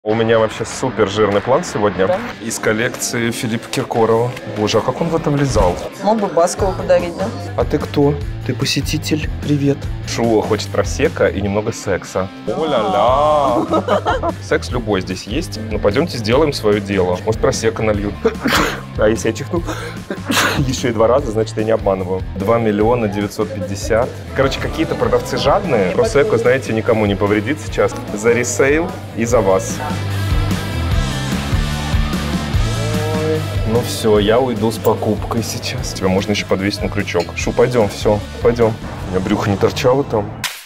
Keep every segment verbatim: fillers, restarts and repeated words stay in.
У меня вообще супер жирный план сегодня. Да? Из коллекции Филиппа Киркорова. Боже, а как он в это влезал? Мог бы Баскову подарить, да? А ты кто? Ты посетитель? Привет. Шу хочет просека и немного секса. О-ля-ля! Секс любой здесь есть. Ну, пойдемте сделаем свое дело. Может, просека нальют. А если я чихну еще и два раза, значит, я не обманываю. два миллиона девятьсот пятьдесят. Короче, какие-то продавцы жадные. Просека, знаете, никому не повредит сейчас. За ресейл и за вас. Ну все, я уйду с покупкой сейчас. Тебя можно еще подвесить на крючок. Шу, пойдем, все, пойдем. У меня брюхо не торчало там.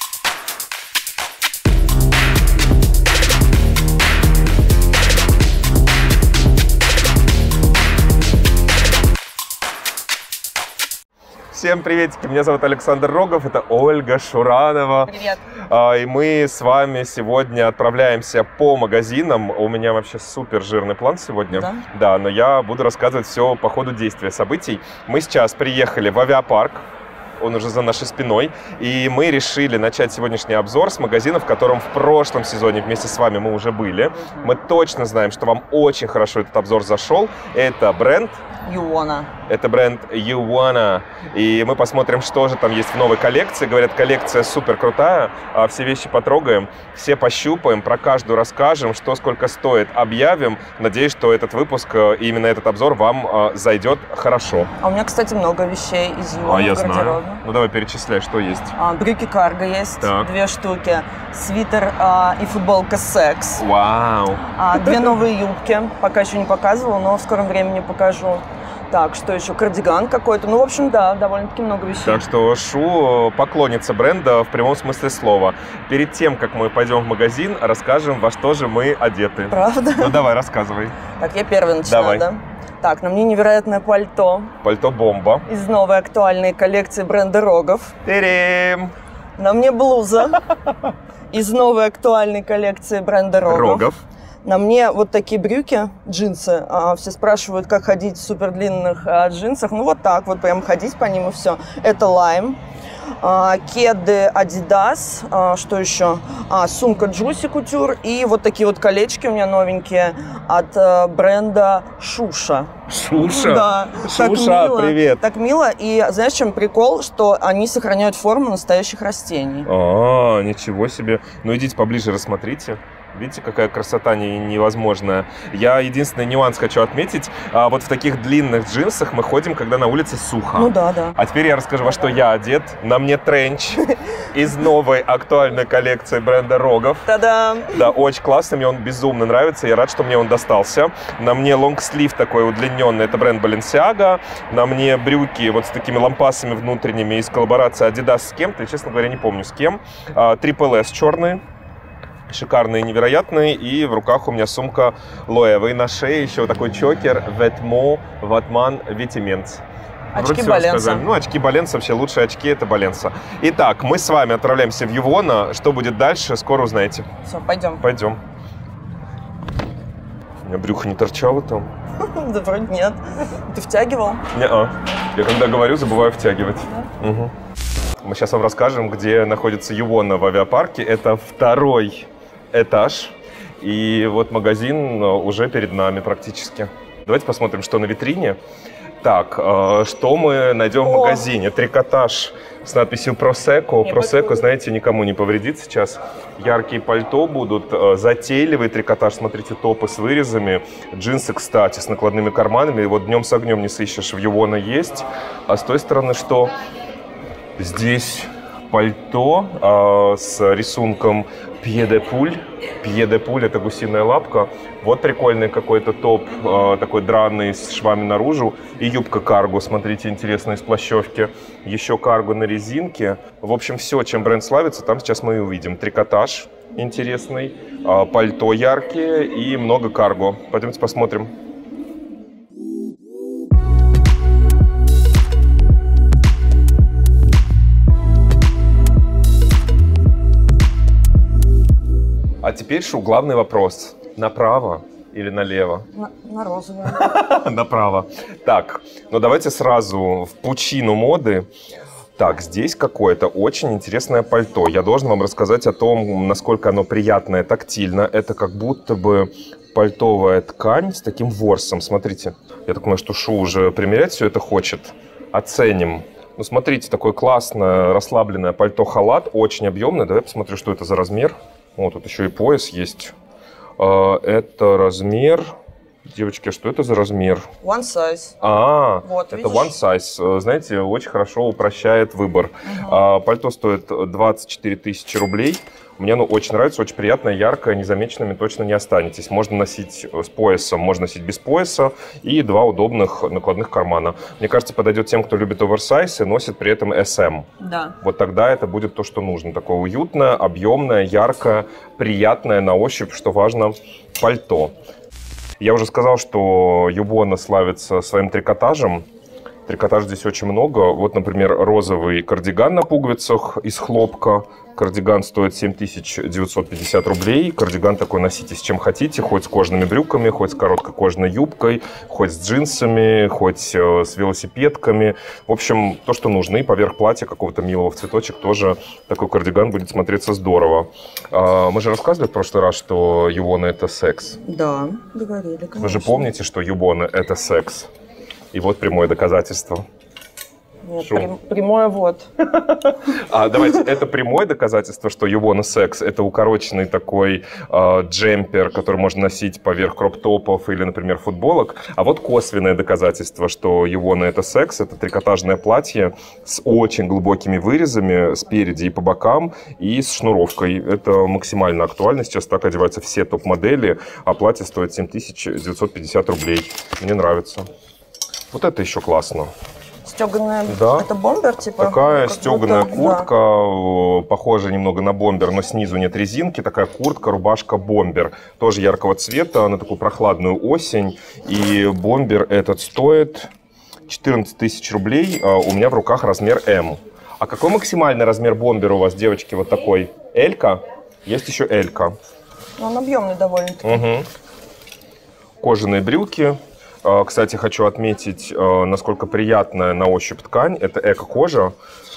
Всем приветики, меня зовут Александр Рогов, это Ольга Шуранова. Привет. И мы с вами сегодня отправляемся по магазинам. У меня вообще супер жирный план сегодня. Да? Да, но я буду рассказывать все по ходу действия событий. Мы сейчас приехали в авиапарк. Он уже за нашей спиной. И мы решили начать сегодняшний обзор с магазина, в котором в прошлом сезоне вместе с вами мы уже были. Мы точно знаем, что вам очень хорошо этот обзор зашел. Это бренд... Юона. Это бренд Юона. И мы посмотрим, что же там есть в новой коллекции. Говорят, коллекция супер крутая. Все вещи потрогаем, все пощупаем, про каждую расскажем, что сколько стоит, объявим. Надеюсь, что этот выпуск и именно этот обзор вам зайдет хорошо. А у меня, кстати, много вещей из Юона. А я в гардеробе. знаю. Ну давай перечисляй, что есть. А, брюки карго есть, Так. две штуки. Свитер а, и футболка секс. Вау. А, две новые юбки. Пока еще не показывала, но в скором времени покажу. Так, что еще? Кардиган какой-то. Ну, в общем, да, довольно-таки много вещей. Так что Шу поклонница бренда в прямом смысле слова. Перед тем, как мы пойдем в магазин, расскажем, во что же мы одеты. Правда? Ну давай, рассказывай. Так, я первая начинаю, Давай. да? Так, на мне невероятное пальто Пальто бомба. из новой актуальной коллекции бренда Рогов. Терем. На мне блуза из новой актуальной коллекции бренда Рогов. Рогов. На мне вот такие брюки, джинсы. А, все спрашивают, как ходить в супер длинных а, джинсах. Ну вот так вот, прям ходить по ним и все. Это лайм. А, кеды Adidas. А, что еще? А, сумка Juicy Couture. И вот такие вот колечки у меня новенькие от а, бренда Шуша. Шуша? Да. Так Шуша, мило, привет. Так мило. И знаешь, в чем прикол? Что они сохраняют форму настоящих растений. А, ничего себе. Ну идите поближе, рассмотрите. Видите, какая красота не- невозможная. Я единственный нюанс хочу отметить. А, вот в таких длинных джинсах мы ходим, когда на улице сухо. Ну да, да. А теперь я расскажу, во что я одет. На мне тренч из новой актуальной коллекции бренда Рогов. Та-дам! Да, очень классный, мне он безумно нравится. Я рад, что мне он достался. На мне лонгслив такой удлиненный, это бренд Balenciaga. На мне брюки вот с такими лампасами внутренними из коллаборации Adidas с кем-то. Я, честно говоря, не помню с кем. Triple S черные. Шикарные, невероятные. И в руках у меня сумка Loewe. И на шее еще такой чокер Vetements Vatman Vitiments. Очки Баленса. Ну, очки Баленса, вообще лучшие очки это Баленса. Итак, мы с вами отправляемся в Юона. Что будет дальше, скоро узнаете. Все, пойдем. Пойдем. У меня брюхо не торчало там. Да вроде нет. Ты втягивал? Не-а. Я когда говорю, забываю втягивать. Угу. Мы сейчас вам расскажем, где находится Юона в авиапарке. Это второй этаж. И вот магазин уже перед нами практически. Давайте посмотрим, что на витрине. Так, что мы найдем в О! магазине? Трикотаж с надписью Prosecco. Не Prosecco, подходит. знаете, никому не повредит сейчас. Яркие пальто будут, затейливый трикотаж. Смотрите, топы с вырезами. Джинсы, кстати, с накладными карманами. И вот днем с огнем не сыщешь. В Юона есть. А с той стороны что? Здесь пальто э, с рисунком пье-де-пуль. Пье-де-пуль — это гусиная лапка. Вот прикольный какой-то топ, э, такой драный, с швами наружу. И юбка карго, смотрите, интересная, из плащевки. Еще карго на резинке. В общем, все, чем бренд славится, там сейчас мы и увидим. Трикотаж интересный, э, пальто яркие и много карго. Пойдемте посмотрим. А теперь, Шу, главный вопрос. Направо или налево? На, на розовую. Направо. Так, ну давайте сразу в пучину моды. Так, здесь какое-то очень интересное пальто. Я должен вам рассказать о том, насколько оно приятное тактильно. Это как будто бы пальтовая ткань с таким ворсом. Смотрите, я так понимаю, что Шу уже примерять все это хочет. Оценим. Ну, смотрите, такое классное, расслабленное пальто-халат, очень объемное. Давай посмотрю, что это за размер. Вот, тут еще и пояс есть. Это размер... Девочки, что это за размер? One size. А, вот, это видишь? one size. Знаете, очень хорошо упрощает выбор. Угу. А, пальто стоит двадцать четыре тысячи рублей. Мне оно очень нравится, очень приятное, яркое, незамеченными точно не останетесь. Можно носить с поясом, можно носить без пояса и два удобных накладных кармана. Мне кажется, подойдет тем, кто любит оверсайз и носит при этом эс эм. Да. Вот тогда это будет то, что нужно. Такое уютное, объемное, яркое, приятное на ощупь, что важно, пальто. Я уже сказал, что Юбона славится своим трикотажем. Трикотажа здесь очень много. Вот, например, розовый кардиган на пуговицах из хлопка. Кардиган стоит семь тысяч девятьсот пятьдесят рублей. Кардиган такой носите с чем хотите. Хоть с кожаными брюками, хоть с короткой кожаной юбкой, хоть с джинсами, хоть с велосипедками. В общем, то, что нужно. И поверх платья какого-то милого в цветочек тоже такой кардиган будет смотреться здорово. Мы же рассказывали в прошлый раз, что Юбона – это секс. Да, говорили, конечно. Вы же помните, что Юбона – это секс. И вот прямое доказательство. Нет, прям, прямое вот. А, давайте, это прямое доказательство, что Юбона секс. Это укороченный такой э, джемпер, который можно носить поверх кроп-топов или, например, футболок. А вот косвенное доказательство, что Юбона это секс. Это трикотажное платье с очень глубокими вырезами спереди и по бокам и с шнуровкой. Это максимально актуально. Сейчас так одеваются все топ-модели, а платье стоит семь тысяч девятьсот пятьдесят рублей. Мне нравится. Вот это еще классно. Стеганая, да. Это бомбер, типа? Такая как стеганая будто, куртка, да. Похожа немного на бомбер, но снизу нет резинки. Такая куртка, рубашка, бомбер. Тоже яркого цвета, на такую прохладную осень. И бомбер этот стоит четырнадцать тысяч рублей. У меня в руках размер эм. А какой максимальный размер бомбера у вас, девочки, вот такой? Элька? Есть еще элька. Он объемный довольно-таки. Угу. Кожаные брюки. Кстати, хочу отметить, насколько приятная на ощупь ткань. Это эко-кожа.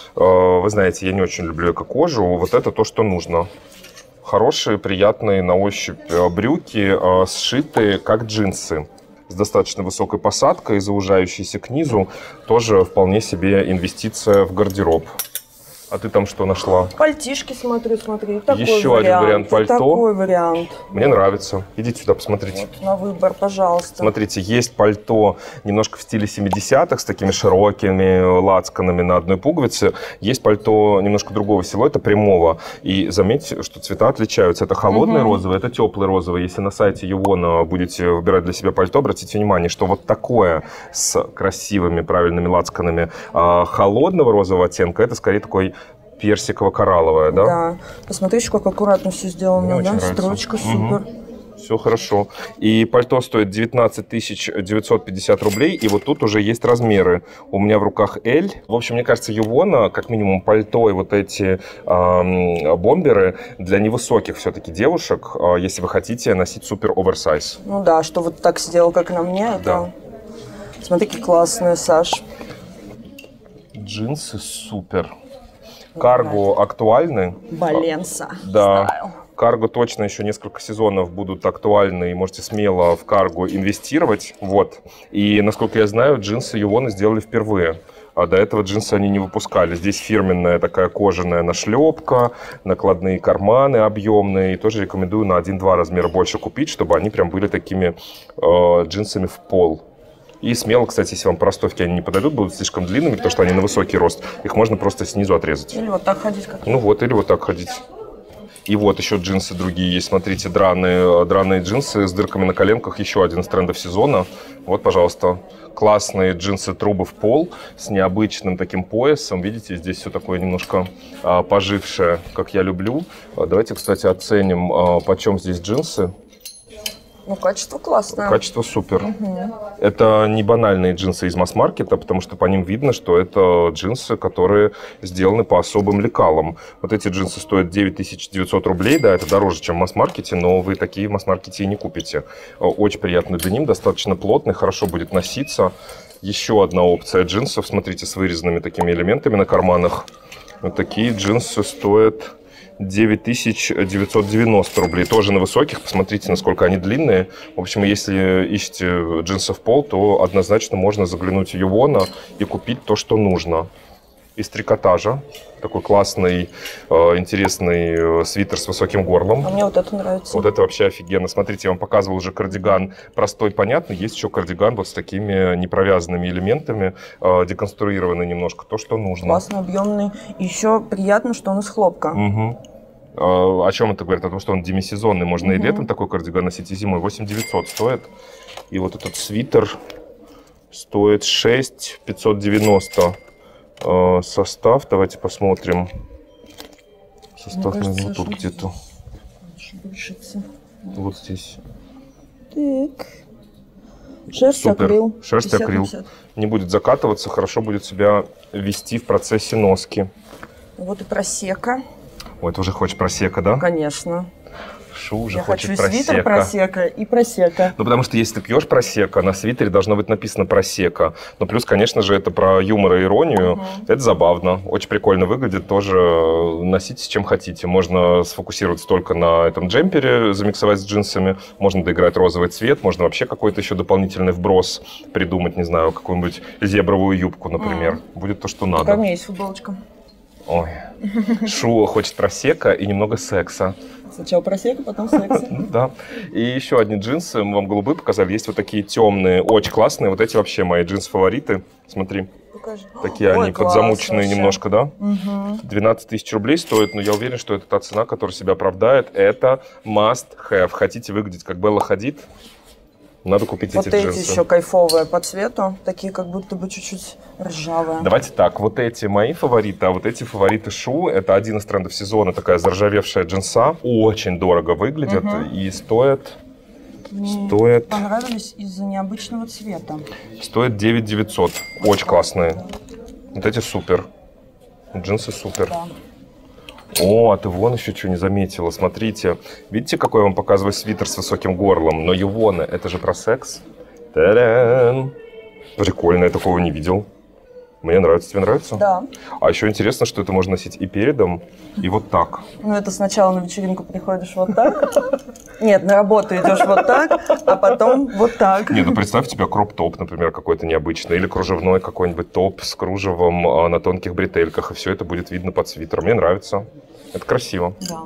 Вы знаете, я не очень люблю эко-кожу. Вот это то, что нужно. Хорошие, приятные на ощупь брюки, сшитые как джинсы. С достаточно высокой посадкой, заужающейся к низу. Тоже вполне себе инвестиция в гардероб. А ты там что нашла? Пальтишки смотрю, смотри. Такой Еще вариант, один вариант пальто. Такой вариант. Мне нравится. Идите сюда, посмотрите. Вот, на выбор, пожалуйста. Смотрите, есть пальто немножко в стиле семидесятых, с такими широкими лацканами на одной пуговице. Есть пальто немножко другого силуэта, прямого. И заметьте, что цвета отличаются. Это холодный угу. розовый, это теплый розовый. Если на сайте Юбона будете выбирать для себя пальто, обратите внимание, что вот такое с красивыми, правильными лацканами а холодного розового оттенка, это скорее такой персиково-коралловая, да? Да. Посмотрите, как аккуратно все сделано, да? Строчка супер. Угу. Все хорошо. И пальто стоит девятнадцать тысяч девятьсот пятьдесят рублей. И вот тут уже есть размеры. У меня в руках эль. В общем, мне кажется, Юбона, как минимум пальто и вот эти э, бомберы для невысоких все-таки девушек, э, если вы хотите носить супер оверсайз. Ну да, что вот так сидел, как на мне. Это... Да. Смотри, какие классные, Саш. Джинсы супер. Карго актуальны. Баленса. Да. Стайл. Карго точно еще несколько сезонов будут актуальны, и можете смело в карго инвестировать. Вот. И, насколько я знаю, джинсы Юбона сделали впервые. А до этого джинсы они не выпускали. Здесь фирменная такая кожаная нашлепка, накладные карманы объемные. И тоже рекомендую на один-два размера больше купить, чтобы они прям были такими э, джинсами в пол. И смело, кстати, если вам по ростовке они не подойдут, будут слишком длинными, потому что они на высокий рост, их можно просто снизу отрезать. Или вот так ходить. Как ну вот, или вот так ходить. И вот еще джинсы другие есть. Смотрите, драные, драные джинсы с дырками на коленках. Еще один из трендов сезона. Вот, пожалуйста, классные джинсы-трубы в пол с необычным таким поясом. Видите, здесь все такое немножко а, пожившее, как я люблю. Давайте, кстати, оценим, а, почем здесь джинсы. Ну, качество классное. Качество супер. Угу. Это не банальные джинсы из масс-маркета, потому что по ним видно, что это джинсы, которые сделаны по особым лекалам. Вот эти джинсы стоят девять тысяч девятьсот рублей, да, это дороже, чем в масс-маркете, но вы такие в масс-маркете и не купите. Очень приятный деним, достаточно плотный, хорошо будет носиться. Еще одна опция джинсов. Смотрите, с вырезанными такими элементами на карманах. Вот такие джинсы стоят девять тысяч девятьсот девяносто рублей. Тоже на высоких. Посмотрите, насколько они длинные. В общем, если ищете джинсы в пол, то однозначно можно заглянуть в Ювона и купить то, что нужно. Из трикотажа. Такой классный, э, интересный свитер с высоким горлом. А мне вот это нравится. Вот это вообще офигенно. Смотрите, я вам показывал уже кардиган простой, понятный. Есть еще кардиган вот с такими непровязанными элементами, э, деконструированный немножко. То, что нужно. Классный, объемный. Еще приятно, что он из хлопка. Угу. Э, о чем это говорит? О том, что он демисезонный. Можно угу. и летом такой кардиган носить, и зимой. восемь тысяч девятьсот стоит. И вот этот свитер стоит шесть тысяч пятьсот девяносто. Состав, давайте посмотрим. Состав, наверное, тут где-то. Вот здесь. Так. Шерсть акрил. Шерсть акрил. Не будет закатываться, хорошо будет себя вести в процессе носки. Вот и просека. Ой, ты уже хочешь просека, да? Конечно. Шу уже Я хочет хочу просека. свитер просека и просека. Ну, потому что если ты пьешь просека, на свитере должно быть написано просека. Но плюс, конечно же, это про юмор и иронию. Угу. Это забавно. Очень прикольно выглядит. Тоже носите с чем хотите. Можно сфокусироваться только на этом джемпере, замиксовать с джинсами. Можно доиграть розовый цвет. Можно вообще какой-то еще дополнительный вброс придумать. Не знаю, какую-нибудь зебровую юбку, например. Угу. Будет то, что надо. У меня есть футболочка. Ой. Шу хочет просека и немного секса. Сначала просека, потом секса. Да. И еще одни джинсы мы вам голубые показали. Есть вот такие темные, очень классные. Вот эти вообще мои джинсы-фавориты. Смотри. Покажи. Такие Ой, они класс, подзамученные вообще. Немножко, да? Угу. двенадцать тысяч рублей стоит, но я уверен, что это та цена, которая себя оправдает. Это must have. Хотите выглядеть как Белла Хадид? Надо купить вот эти джинсы. джинсы. Вот эти еще кайфовые по цвету. Такие как будто бы чуть-чуть ржавые. Давайте так, вот эти мои фавориты, а вот эти фавориты Шу. Это один из трендов сезона, такая заржавевшая джинса. Очень дорого выглядят угу. и стоят... Мне стоит... понравились из-за необычного цвета. Стоит девять тысяч девятьсот. Очень классные. Вот эти супер. Джинсы супер. Да. О, а ты вон еще что не заметила. Смотрите. Видите, какой я вам показываю свитер с высоким горлом? Но Ювона, это же про секс. Та-дам! Прикольно, я такого не видел. Мне нравится. Тебе нравится? Да. А еще интересно, что это можно носить и передом, и вот так. Ну, это сначала на вечеринку приходишь вот так. Нет, на работу идешь вот так, а потом вот так. Нет, ну представь, у тебя кроп-топ, например, какой-то необычный, или кружевной какой-нибудь топ с кружевом а, на тонких бретельках, и все это будет видно под свитером. Мне нравится. Это красиво. Да.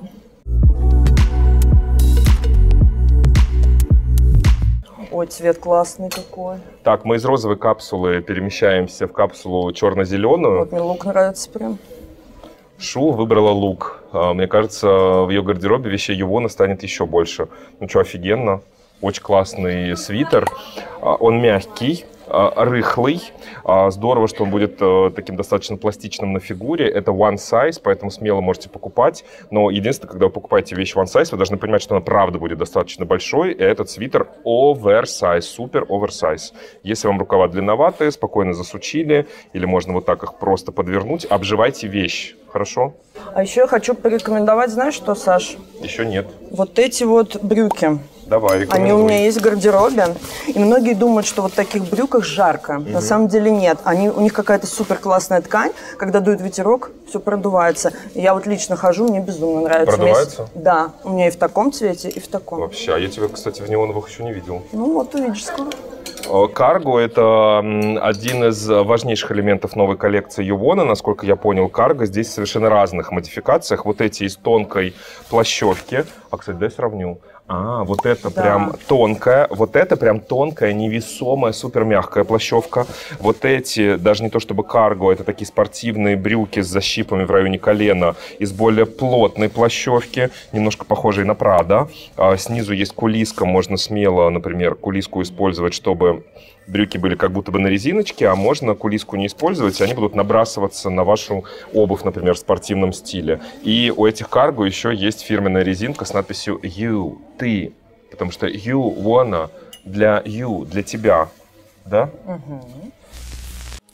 Ой, цвет классный какой. Так, мы из розовой капсулы перемещаемся в капсулу черно-зеленую. Вот мне лук нравится прям. Шу выбрала лук. Мне кажется, в ее гардеробе вещей Ювона станет еще больше. Ну что, офигенно. Очень классный свитер. Он мягкий, рыхлый. Здорово, что он будет таким достаточно пластичным на фигуре. Это one size, поэтому смело можете покупать. Но единственное, когда вы покупаете вещь one size, вы должны понимать, что она правда будет достаточно большой. И этот свитер oversize, супер oversize. Если вам рукава длинноватые, спокойно засучили, или можно вот так их просто подвернуть, обживайте вещь. Хорошо? А еще я хочу порекомендовать, знаешь что, Саш? Еще нет. Вот эти вот брюки. Давай, рекомендуй. Они у меня есть в гардеробе. И многие думают, что вот в таких брюках жарко. Угу. На самом деле нет. Они, у них какая-то супер классная ткань. Когда дует ветерок, все продувается. И я вот лично хожу, мне безумно нравится. Продувается? Есть... Да. У меня и в таком цвете, и в таком. Вообще. А я тебя, кстати, в неоновых еще не видел. Ну вот, увидишь скоро. Карго – это один из важнейших элементов новой коллекции Ювона. Насколько я понял, карго здесь в совершенно разных модификациях. Вот эти из тонкой плащевки. А, кстати, дай сравню. А, вот это да. прям тонкая, вот это прям тонкая, невесомая, супер мягкая плащевка. Вот эти, даже не то чтобы карго, это такие спортивные брюки с защипами в районе колена из более плотной плащевки, немножко похожей на Прада. А снизу есть кулиска, можно смело, например, кулиску использовать, чтобы брюки были как будто бы на резиночке, а можно кулиску не использовать, и они будут набрасываться на вашу обувь, например, в спортивном стиле. И у этих карго еще есть фирменная резинка с надписью You, ты, потому что you wanna для you, для тебя, да? Угу.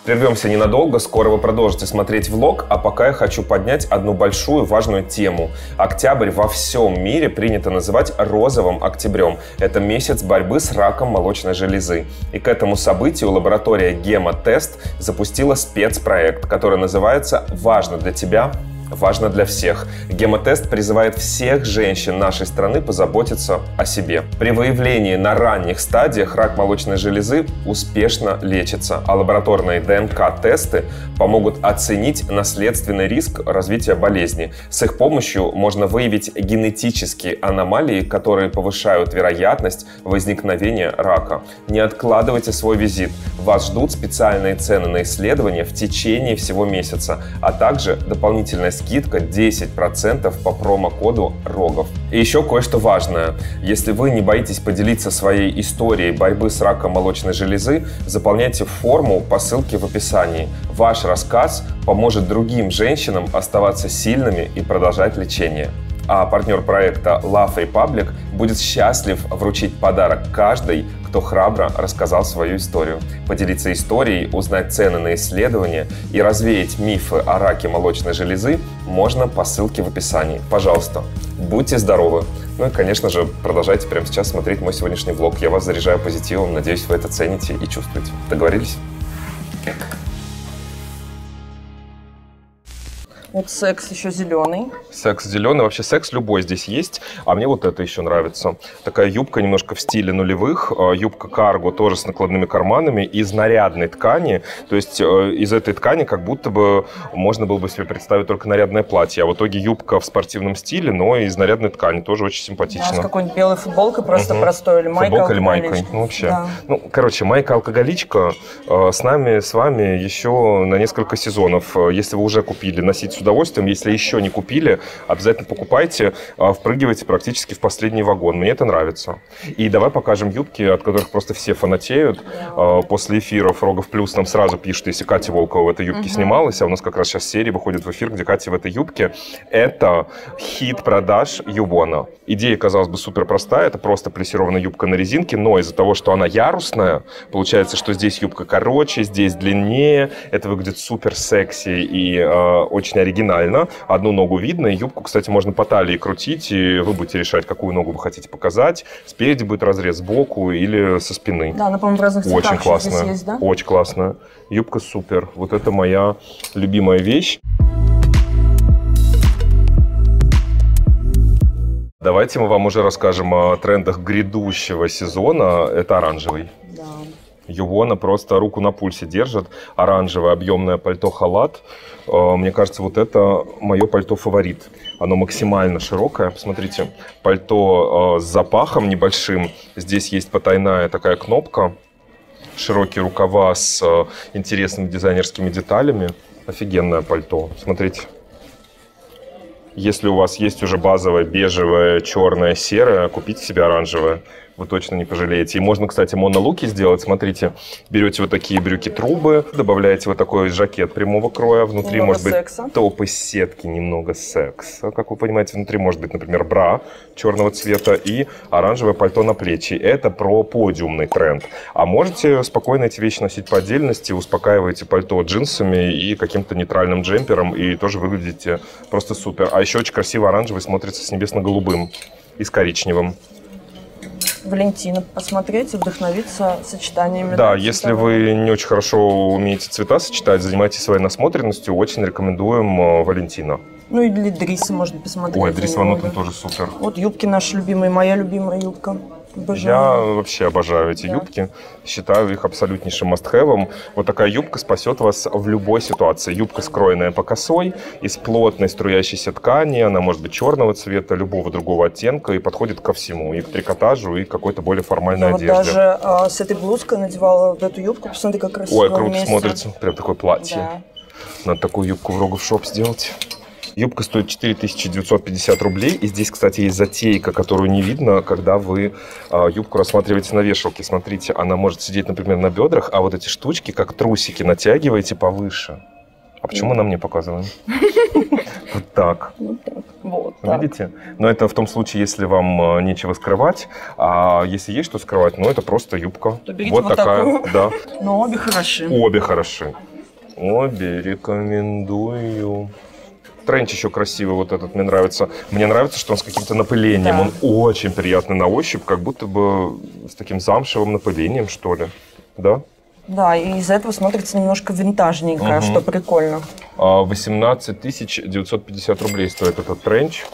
Прервемся ненадолго, скоро вы продолжите смотреть влог, а пока я хочу поднять одну большую важную тему. Октябрь во всем мире принято называть розовым октябрем. Это месяц борьбы с раком молочной железы. И к этому событию лаборатория Гемотест запустила спецпроект, который называется «Важно для тебя». Важно для всех. Гемотест призывает всех женщин нашей страны позаботиться о себе. При выявлении на ранних стадиях рак молочной железы успешно лечится, а лабораторные ДНК-тесты помогут оценить наследственный риск развития болезни. С их помощью можно выявить генетические аномалии, которые повышают вероятность возникновения рака. Не откладывайте свой визит. Вас ждут специальные цены на исследования в течение всего месяца, а также дополнительная скидка десять процентов по промокоду РОГОВ. И еще кое-что важное. Если вы не боитесь поделиться своей историей борьбы с раком молочной железы, заполняйте форму по ссылке в описании. Ваш рассказ поможет другим женщинам оставаться сильными и продолжать лечение. А партнер проекта Love Republic будет счастлив вручить подарок каждой, кто храбро рассказал свою историю. Поделиться историей, узнать цены на исследования и развеять мифы о раке молочной железы можно по ссылке в описании. Пожалуйста, будьте здоровы! Ну и, конечно же, продолжайте прямо сейчас смотреть мой сегодняшний влог. Я вас заряжаю позитивом, надеюсь, вы это цените и чувствуете. Договорились? Вот секс еще зеленый. Секс зеленый. Вообще секс любой здесь есть. А мне вот это еще нравится. Такая юбка немножко в стиле нулевых. Юбка карго тоже с накладными карманами. Из нарядной ткани. То есть из этой ткани как будто бы можно было бы себе представить только нарядное платье. А в итоге юбка в спортивном стиле, но из нарядной ткани. Тоже очень симпатично. Да, с какой-нибудь белой футболкой просто угу. простой. Или майка Футболка или майкой. Ну, вообще. Да. Ну, короче, майка-алкоголичка э, с нами, с вами еще на несколько сезонов. Если вы уже купили, носить с удовольствием. Если еще не купили, обязательно покупайте, впрыгивайте практически в последний вагон. Мне это нравится. И давай покажем юбки, от которых просто все фанатеют. После эфиров Рогов Плюс нам сразу пишут, если Катя Волкова в этой юбке угу. снималась, а у нас как раз сейчас серия выходит в эфир, где Катя в этой юбке. Это хит продаж Ювона. Идея, казалось бы, супер простая. Это просто плессированная юбка на резинке, но из-за того, что она ярусная, получается, что здесь юбка короче, здесь длиннее. Это выглядит супер секси и э, очень оригинально. Оригинально. Одну ногу видно. И юбку, кстати, можно по талии крутить, и вы будете решать, какую ногу вы хотите показать. Спереди будет разрез сбоку или со спины. Да, она, по-моему, в разных цветах. Очень классная. Есть, да? Очень классная. Юбка супер. Вот это моя любимая вещь. Давайте мы вам уже расскажем о трендах грядущего сезона. Это оранжевый. Да. Ювона просто руку на пульсе держит. Оранжевое объемное пальто-халат. Мне кажется, вот это мое пальто-фаворит. Оно максимально широкое. Посмотрите, пальто с запахом небольшим. Здесь есть потайная такая кнопка. Широкие рукава с интересными дизайнерскими деталями. Офигенное пальто. Смотрите. Если у вас есть уже базовое бежевое, черное, серое, купите себе оранжевое. Вы точно не пожалеете. И можно, кстати, монолуки сделать. Смотрите, берете вот такие брюки-трубы, добавляете вот такой жакет прямого кроя. Внутри немного может быть секса. топ из сетки, немного секса. Как вы понимаете, внутри может быть, например, бра черного цвета и оранжевое пальто на плечи. Это про подиумный тренд. А можете спокойно эти вещи носить по отдельности. Успокаиваете пальто джинсами и каким-то нейтральным джемпером. И тоже выглядите просто супер. А еще очень красиво оранжевый смотрится с небесно-голубым и с коричневым. Валентина посмотреть и вдохновиться сочетаниями. Да, если вы не очень хорошо умеете цвета сочетать, занимайтесь своей насмотренностью, очень рекомендуем Валентина. Ну или Дриса можно посмотреть. Ой, Дрис Ван Нотен тоже супер. Вот юбки наши любимые, моя любимая юбка. Обожаю. Я вообще обожаю эти да. юбки. Считаю их абсолютнейшим must-have. Вот такая юбка спасет вас в любой ситуации. Юбка, скроенная по косой, из плотной струящейся ткани. Она может быть черного цвета, любого другого оттенка и подходит ко всему. И к трикотажу, и к какой-то более формальной Я одежде. Вот даже а, с этой блузкой надевала вот эту юбку. Посмотри, как красиво. Ой, круто вместе. смотрится. Прям такое платье. Да. Надо такую юбку в Рогов Шоп сделать. Юбка стоит четыре тысячи девятьсот пятьдесят рублей. И здесь, кстати, есть затейка, которую не видно, когда вы э, юбку рассматриваете на вешалке. Смотрите, она может сидеть, например, на бедрах, а вот эти штучки, как трусики, натягиваете повыше. А почему нам не показываем? Вот так. Вот видите? Но это в том случае, если вам нечего скрывать. А если есть что скрывать, ну это просто юбка. Вот такая. Да. Но обе хороши. Обе хороши. Обе рекомендую. Тренч еще красивый, вот этот мне нравится. Мне нравится, что он с каким-то напылением. Да. Он очень приятный на ощупь, как будто бы с таким замшевым напылением, что ли. Да? Да, и из-за этого смотрится немножко винтажненько, угу. что прикольно. восемнадцать тысяч девятьсот пятьдесят рублей стоит этот тренч.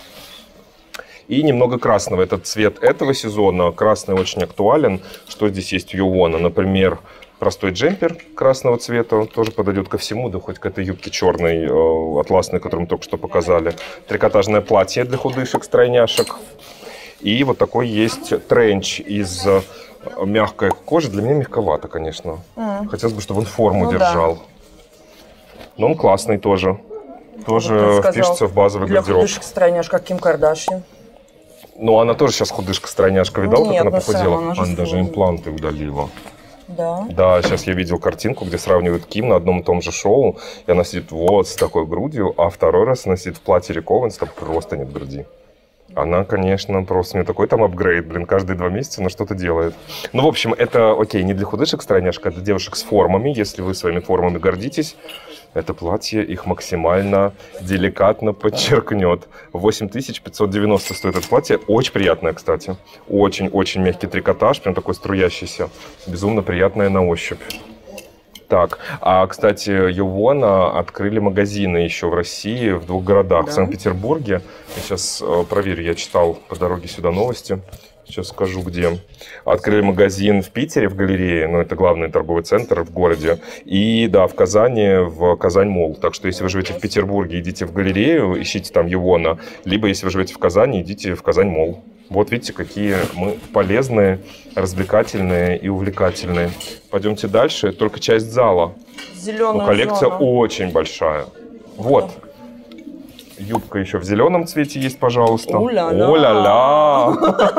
И немного красного. Это цвет этого сезона. Красный очень актуален. Что здесь есть у Ювона? Например, простой джемпер красного цвета. Тоже подойдет ко всему, да хоть к этой юбке черной, э, атласной, которую мы только что показали. Трикотажное платье для худышек, стройняшек. И вот такой есть тренч из мягкой кожи. Для меня мягковато, конечно. Mm. Хотелось бы, чтобы он форму ну, держал. Да. Но он классный тоже. Тоже впишется в базовый для гардероб. Для худышек стройняшка, как Ким Кардашьян. Ну, она тоже сейчас худышка-стройняшка. Видал, Нет, как она похудела? Она, она даже импланты удалила. Да. Да, сейчас я видел картинку, где сравнивают Ким на одном и том же шоу. И она сидит вот с такой грудью, а второй раз она сидит в платье Рик Оуэнс, там просто нет груди. Она, конечно, просто мне такой там апгрейд, блин, каждые два месяца она что-то делает. Ну, в общем, это, окей, не для худышек стройняшка, это для девушек с формами. Если вы своими формами гордитесь, это платье их максимально деликатно подчеркнет. восемь тысяч пятьсот девяносто стоит это платье. Очень приятное, кстати. Очень-очень мягкий трикотаж, прям такой струящийся. Безумно приятное на ощупь. Так, а, кстати, Ювона открыли магазины еще в России, в двух городах. Да. В Санкт-Петербурге. Я сейчас э, проверю, я читал по дороге сюда новости. Сейчас скажу, где. Открыли магазин в Питере, в галерее, ну, это главный торговый центр в городе. И, да, в Казани, в Казань-Молл. Так что, если вы живете в Петербурге, идите в галерею, ищите там Ювона. Либо, если вы живете в Казани, идите в Казань-Молл. Вот видите, какие мы полезные, развлекательные и увлекательные. Пойдемте дальше. Это только часть зала. Зеленая Но коллекция зона. очень большая. Вот. Юбка еще в зеленом цвете есть, пожалуйста. О-ля-ля!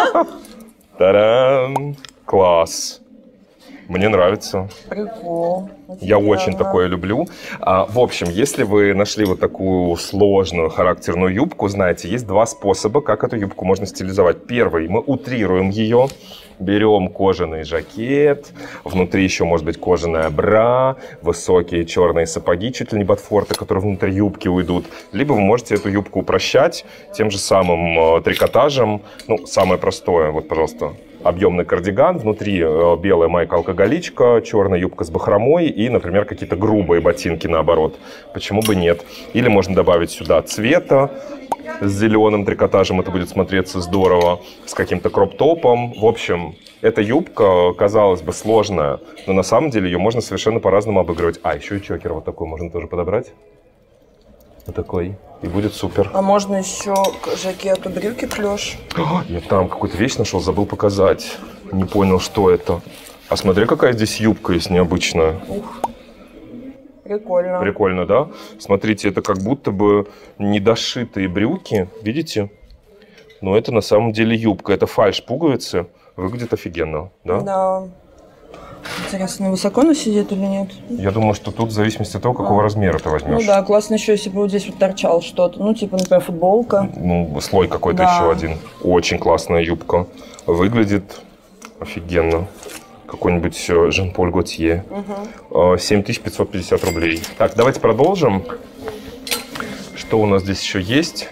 Та-дам! Класс! Мне нравится. Прикол. Я очень такое люблю. А, в общем, если вы нашли вот такую сложную характерную юбку, знаете, есть два способа, как эту юбку можно стилизовать. Первый, мы утрируем ее. Берем кожаный жакет, внутри еще может быть кожаная бра, высокие черные сапоги, чуть ли не ботфорты, которые внутрь юбки уйдут. Либо вы можете эту юбку упрощать тем же самым э, трикотажем. Ну, самое простое, вот, пожалуйста, объемный кардиган, внутри э, белая майка-алкоголичка, черная юбка с бахромой и, например, какие-то грубые ботинки наоборот. Почему бы нет? Или можно добавить сюда цвета. С зеленым трикотажем это будет смотреться здорово, с каким-то кроп-топом. В общем, эта юбка, казалось бы, сложная, но на самом деле ее можно совершенно по-разному обыгрывать. А, еще и чокер вот такой можно тоже подобрать. Вот такой. И будет супер. А можно еще к жакету брюки клеш? Я там какую-то вещь нашел, забыл показать. Не понял, что это. А смотри, какая здесь юбка есть необычная. Ух. Прикольно. Прикольно, да? Смотрите, это как будто бы недошитые брюки, видите? Но это на самом деле юбка, это фальш-пуговицы. Выглядит офигенно, да? Да. Интересно, высоко она сидит или нет? Я думаю, что тут в зависимости от того, какого а. размера ты возьмешь. Ну да, классно еще, если бы вот здесь вот торчал что-то. Ну, типа, например, футболка. Ну, слой какой-то да. еще один. Очень классная юбка. Выглядит офигенно. Какой-нибудь Жан-Поль Готье. Угу. семь тысяч пятьсот пятьдесят рублей. Так, давайте продолжим. Что у нас здесь еще есть?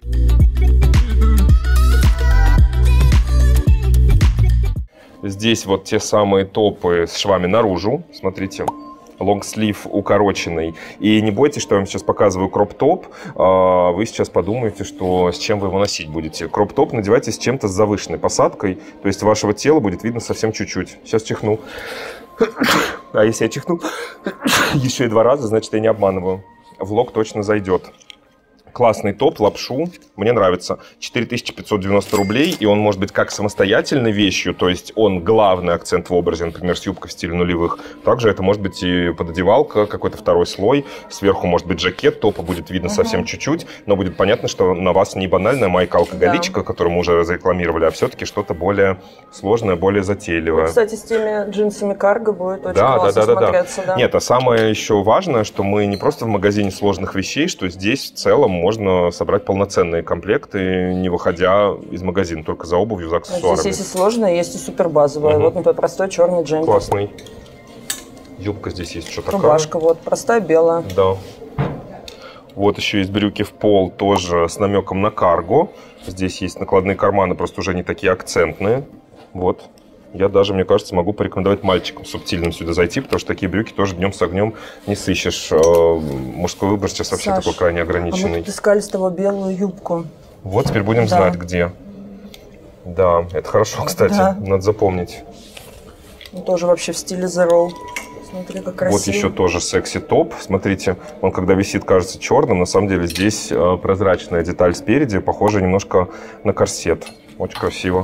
Здесь вот те самые топы с швами наружу. Смотрите. Лонгслив укороченный. И не бойтесь, что я вам сейчас показываю кроп-топ. Вы сейчас подумаете, что с чем вы его носить будете. Кроп-топ надевайте с чем-то с завышенной посадкой. То есть вашего тела будет видно совсем чуть-чуть. Сейчас чихну. А если я чихну еще и два раза, значит, я не обманываю. Влог точно зайдет. Классный топ, лапшу, мне нравится. четыре тысячи пятьсот девяносто рублей, и он может быть как самостоятельной вещью, то есть он главный акцент в образе, например, с юбкой в стиле нулевых. Также это может быть и пододевалка, какой-то второй слой. Сверху может быть жакет, топа будет видно uh-huh. совсем чуть-чуть, но будет понятно, что на вас не банальная майка-алкоголичка, да. которую мы уже разрекламировали, а все-таки что-то более сложное, более затейливое. Ну, кстати, с теми джинсами карго будет очень да, классно да, да, смотреться. Да. Да. Нет, а самое еще важное, что мы не просто в магазине сложных вещей, что здесь в целом можно собрать полноценные комплекты, не выходя из магазина, только за обувью, за аксессуарами. Здесь есть и сложные, есть и супербазовые. Угу. Вот, например, простой черный джемпер. Классный. Юбка здесь есть что такая. Рубашка вот, простая белая. Да. Вот еще есть брюки в пол, тоже с намеком на карго. Здесь есть накладные карманы, просто уже не такие акцентные. Вот. Я даже, мне кажется, могу порекомендовать мальчикам субтильным сюда зайти, потому что такие брюки тоже днем с огнем не сыщешь. Мужской выбор сейчас вообще Саш, такой крайне ограниченный. А мы тут искали с тобой белую юбку. Вот, теперь будем да. знать, где. Да, это хорошо, кстати, да. надо запомнить. Он тоже вообще в стиле The Row. Смотри, как красиво. Вот еще тоже секси-топ. Смотрите, он когда висит, кажется черным. На самом деле здесь прозрачная деталь спереди, похожа немножко на корсет. Очень красиво.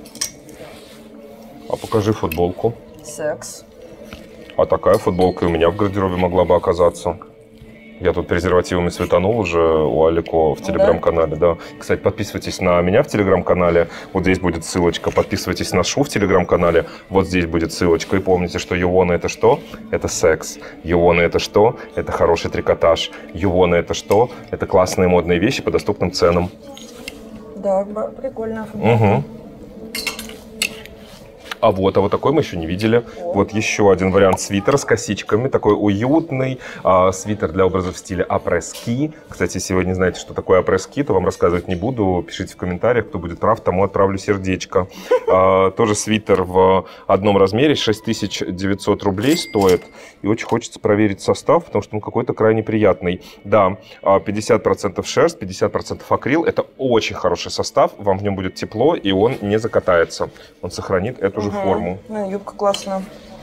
А покажи футболку. Секс. А такая футболка и у меня в гардеробе могла бы оказаться. Я тут презервативами светанул уже у Алико в телеграм-канале. Да? Кстати, подписывайтесь на меня в телеграм-канале. Вот здесь будет ссылочка. Подписывайтесь на Шу в телеграм-канале. Вот здесь будет ссылочка. И помните, что Ювона это что? Это секс. Ювона это что? Это хороший трикотаж. Ювона это что? Это классные модные вещи по доступным ценам. Да, прикольно. Угу. А вот, а вот такой мы еще не видели. О. Вот еще один вариант свитера с косичками. Такой уютный а, свитер для образов в стиле апресс-ки. Кстати, если вы не знаете, что такое апресс-ки, то вам рассказывать не буду. Пишите в комментариях, кто будет прав, тому отправлю сердечко. А, тоже свитер в одном размере, шесть тысяч девятьсот рублей стоит. И очень хочется проверить состав, потому что он какой-то крайне приятный. Да, пятьдесят процентов шерсть, пятьдесят процентов акрил. Это очень хороший состав. Вам в нем будет тепло, и он не закатается. Он сохранит эту же форму. Ну, юбка классная.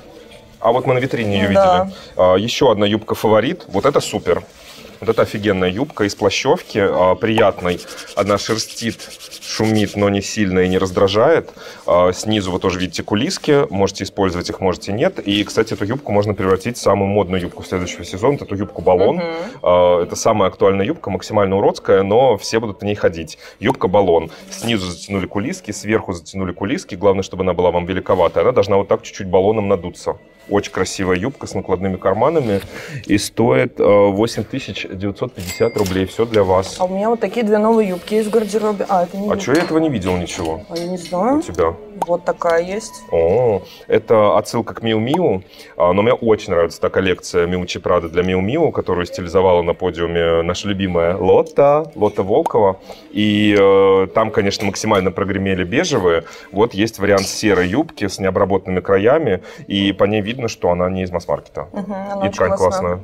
А вот мы на витрине ее да. видели. А, еще одна юбка фаворит. Вот это супер. Вот это офигенная юбка из плащевки, а, приятной. Она шерстит, шумит, но не сильно и не раздражает. А, снизу вы тоже видите кулиски. Можете использовать их, можете нет. И, кстати, эту юбку можно превратить в самую модную юбку следующего сезона. Эту юбку-баллон. Uh-huh. а, это самая актуальная юбка, максимально уродская, но все будут в ней ходить. Юбка-баллон. Снизу затянули кулиски, сверху затянули кулиски. Главное, чтобы она была вам великовата. Она должна вот так чуть-чуть баллоном надуться. Очень красивая юбка с накладными карманами и стоит восемь тысяч девятьсот пятьдесят рублей. Все для вас. А у меня вот такие две новые юбки есть в гардеробе. А, это не А что я этого не видел ничего? А я не знаю. У тебя? Вот такая есть. О, это отсылка к Миу Миу. Но мне очень нравится та коллекция Миучи Прада для Миу Миу, которую стилизовала на подиуме наша любимая Лотта, Лотта Волкова. И э, там, конечно, максимально прогремели бежевые. Вот есть вариант серой юбки с необработанными краями. И по ней видно, что она не из масс-маркета. Угу, и ткань классная.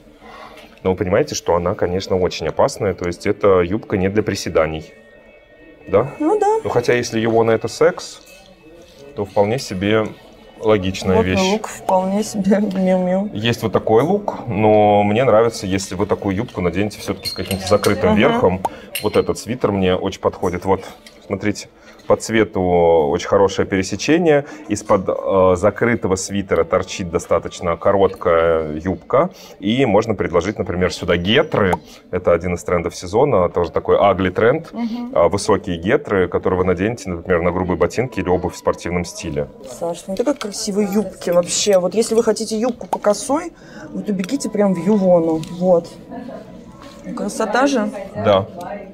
Но вы понимаете, что она, конечно, очень опасная. То есть это юбка не для приседаний. Да? Ну да. Ну хотя если его на это секс, то вполне себе логичная вот вещь. лук вполне себе миу-миу. Есть вот такой лук, но мне нравится, если вы такую юбку наденете все-таки с каким-то закрытым uh-huh. верхом. Вот этот свитер мне очень подходит. Вот, смотрите. По цвету очень хорошее пересечение. Из-под э, закрытого свитера торчит достаточно короткая юбка. И можно предложить, например, сюда гетры. Это один из трендов сезона. Тоже такой ugly тренд. Uh-huh. э, высокие гетры, которые вы наденете, например, на грубые ботинки или обувь в спортивном стиле. Саш, смотри, как красивые юбки вообще. Вот если вы хотите юбку по косой, вот убегите прям в Ювону. Вот. Красота же. Да.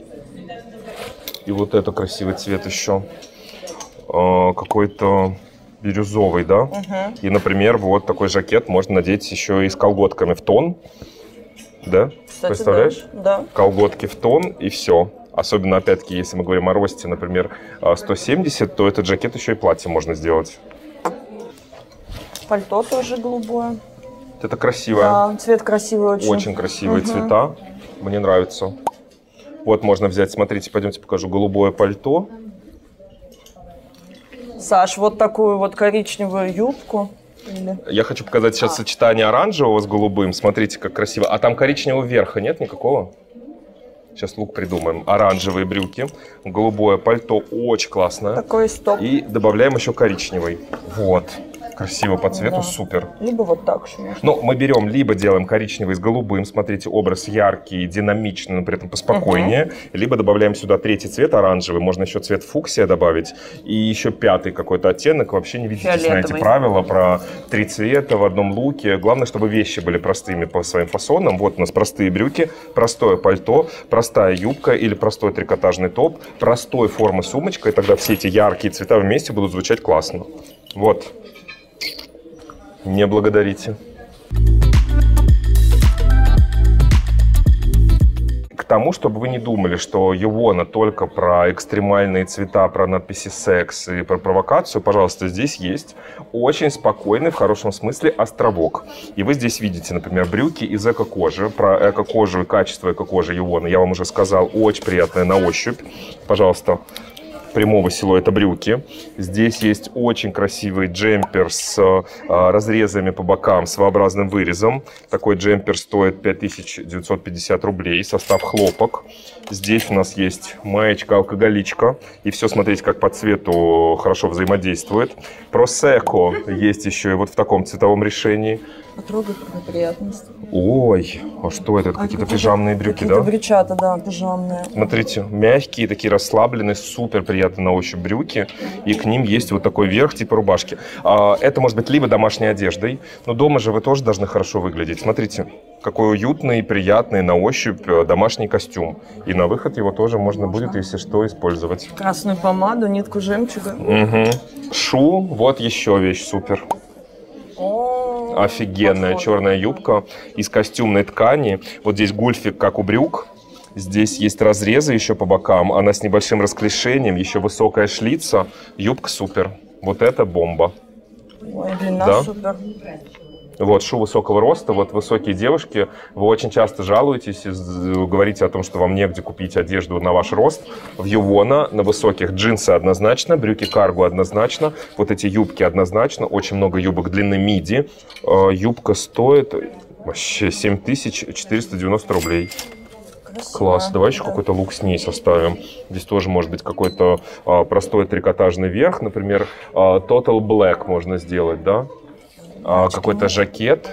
И вот это красивый цвет еще. Э, какой-то бирюзовый, да? Uh-huh. И, например, вот такой жакет можно надеть еще и с колготками в тон. Да? Кстати, представляешь? Да. да. Колготки в тон и все. Особенно, опять-таки, если мы говорим о росте, например, сто семьдесят, то этот жакет еще и платье можно сделать. Пальто тоже голубое. Это красивое. Да, цвет красивый очень. Очень красивые Uh-huh. цвета. Мне нравится. Вот можно взять, смотрите, пойдемте покажу голубое пальто. Саш, вот такую вот коричневую юбку. Или... Я хочу показать сейчас а. сочетание оранжевого с голубым. Смотрите, как красиво. А там коричневого верха нет никакого? Сейчас лук придумаем. Оранжевые брюки, голубое пальто, очень классное. Такой стоп. И добавляем еще коричневый. Вот. Красиво по цвету, да. Супер. Либо вот так еще можно. Ну, мы берем, либо делаем коричневый с голубым, смотрите, образ яркий, динамичный, но при этом поспокойнее. Uh-huh. Либо добавляем сюда третий цвет, оранжевый, можно еще цвет фуксия добавить. И еще пятый какой-то оттенок. Вообще не ведитесь на эти правила про три цвета в одном луке. Главное, чтобы вещи были простыми по своим фасонам. Вот у нас простые брюки, простое пальто, простая юбка или простой трикотажный топ, простой формы сумочка, и тогда все эти яркие цвета вместе будут звучать классно. Вот. Не благодарите. тому, чтобы вы не думали, что Ювона только про экстремальные цвета, про надписи «секс» и про провокацию, пожалуйста, здесь есть очень спокойный, в хорошем смысле, островок. И вы здесь видите, например, брюки из эко-кожи. Про эко-кожу и качество эко-кожи Ювона я вам уже сказал, очень приятное на ощупь. Пожалуйста, прямого силуэта брюки. Здесь есть очень красивый джемпер с э, разрезами по бокам, с V-образным вырезом. Такой джемпер стоит пять тысяч девятьсот пятьдесят рублей. Состав хлопок. Здесь у нас есть маечка-алкоголичка. И все, смотрите, как по цвету хорошо взаимодействует. Просекко есть еще и вот в таком цветовом решении. Потрогай, какая приятность. Ой, а что это? Это а какие-то пижамные брюки, какие-то да? брючата, да, пижамные. Смотрите, мягкие, такие расслабленные, супер приятные на ощупь брюки. И к ним есть вот такой верх типа рубашки. Это может быть либо домашней одеждой, но дома же вы тоже должны хорошо выглядеть. Смотрите, какой уютный, приятный на ощупь домашний костюм. И на выход его тоже можно, можно будет, если что, использовать. Красную помаду, нитку жемчуга. Угу. Шу, вот еще вещь супер. Офигенная черная юбка из костюмной ткани. Вот здесь гульфик, как у брюк. Здесь есть разрезы еще по бокам. Она с небольшим расклешением. Еще высокая шлица. Юбка супер. Вот это бомба. Ой, длина да? Супер. Вот, шу высокого роста, вот высокие девушки, вы очень часто жалуетесь, говорите о том, что вам негде купить одежду на ваш рост. В Ювона на высоких джинсы однозначно, брюки карго однозначно, вот эти юбки однозначно, очень много юбок длины миди. Юбка стоит вообще семь тысяч четыреста девяносто рублей. Красиво. Класс, давай еще да. какой-то лук с ней составим. Здесь тоже может быть какой-то а, простой трикотажный верх, например, а, Total Black можно сделать, да? А, какой-то жакет,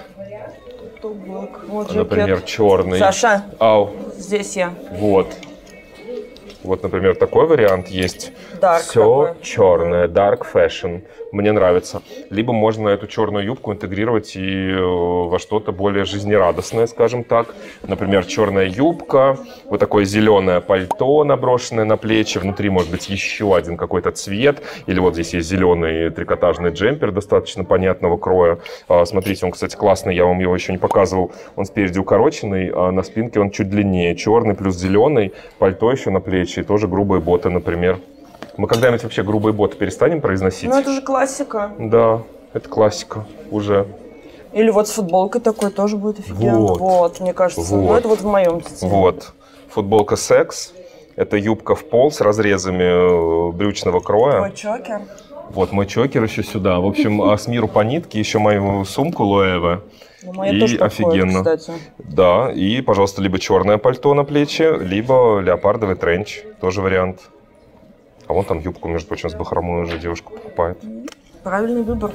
вот например, жакет. черный. Саша, Ау. Здесь я. Вот. Вот, например, такой вариант есть. Dark Все такой. черное, dark fashion. Мне нравится. Либо можно эту черную юбку интегрировать и во что-то более жизнерадостное, скажем так. Например, черная юбка, вот такое зеленое пальто, наброшенное на плечи. Внутри может быть еще один какой-то цвет. Или вот здесь есть зеленый трикотажный джемпер достаточно понятного кроя. Смотрите, он, кстати, классный. Я вам его еще не показывал. Он спереди укороченный, а на спинке он чуть длиннее. Черный плюс зеленый. Пальто еще на плечи. И тоже грубые боты, например. Мы когда-нибудь вообще грубые боты перестанем произносить? Ну, это же классика. Да, это классика уже. Или вот с футболкой такой тоже будет офигенно. Вот, вот мне кажется. Вот. Ну, это вот в моем стиле. Вот. Футболка секс. Это юбка в пол с разрезами брючного кроя. Мой чокер. Вот мой чокер еще сюда. В общем, а с миру по нитке еще мою сумку Лоэве. Ну, и тоже офигенно. Такое, кстати. Да, и, пожалуйста, либо черное пальто на плечи, либо леопардовый тренч. Тоже вариант. А вон там юбку, между прочим, с бахромой уже девушка покупает. Правильный выбор.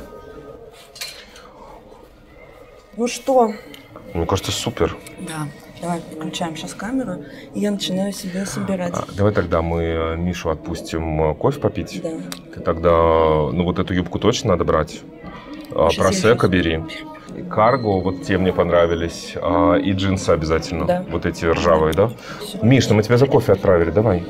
Ну что? Мне кажется, супер. Да. Давай включаем сейчас камеру, и я начинаю себя собирать. А, давай тогда мы Мишу отпустим кофе попить. Да. Ты тогда, ну вот эту юбку точно надо брать. А, просека бери. Карго, вот те мне понравились. А, и джинсы обязательно. Да. Вот эти ржавые, да? Все. Миш, ну мы тебя за кофе отправили, давай.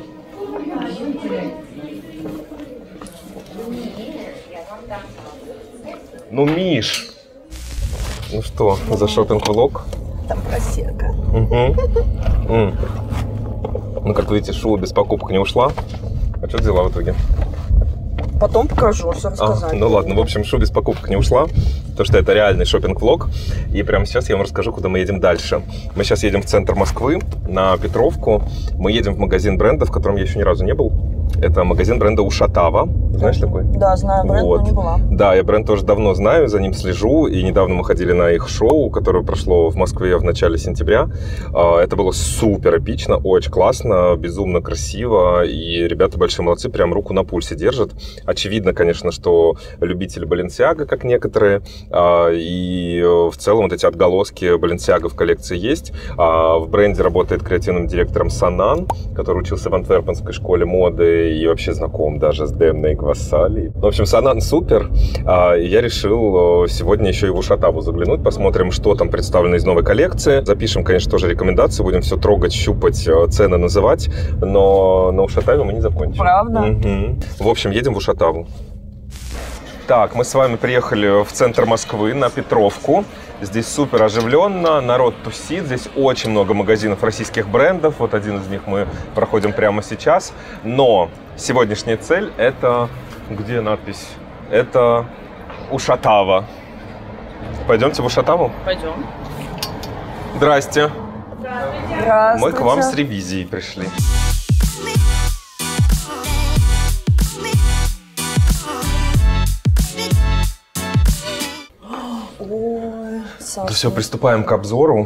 Ну, Миш! Ну что, за шопинг-влог? Там просека. Угу. М. Ну, как видите, Шу без покупок не ушла. А что взяла в итоге? Потом покажу, все рассказать. А, ну ладно, в общем, Шу без покупок не ушла, потому что это реальный шопинг-влог. И прямо сейчас я вам расскажу, куда мы едем дальше. Мы сейчас едем в центр Москвы, на Петровку. Мы едем в магазин бренда, в котором я еще ни разу не был. Это магазин бренда Ушатава. Знаешь такой? Да, знаю бренд, вот. Но не была. Да, я бренд тоже давно знаю, за ним слежу. И недавно мы ходили на их шоу, которое прошло в Москве в начале сентября. Это было супер эпично, очень классно, безумно красиво. И ребята большие молодцы, прям руку на пульсе держат. Очевидно, конечно, что любители Balenciaga, как некоторые. И в целом вот эти отголоски Balenciaga в коллекции есть. В бренде работает креативным директором Санан, который учился в Антверпенской школе моды и вообще знаком даже с Демной Гвассали. В общем, Санан супер. Я решил сегодня еще и в Ушатаву заглянуть, посмотрим, что там представлено из новой коллекции. Запишем, конечно, тоже рекомендации, будем все трогать, щупать, цены называть, но на Ушатаве мы не закончим. Правда? Угу. В общем, едем в Ушатаву. Так, мы с вами приехали в центр Москвы, на Петровку. Здесь супер оживленно, народ тусит, здесь очень много магазинов российских брендов. Вот один из них мы проходим прямо сейчас. Но сегодняшняя цель – это… Где надпись? Это Ушатава. Пойдемте в Ушатаву? Пойдем. Здрасте. Здравствуйте. Мы к вам с ревизией пришли. Ой, Ну все, приступаем к обзору.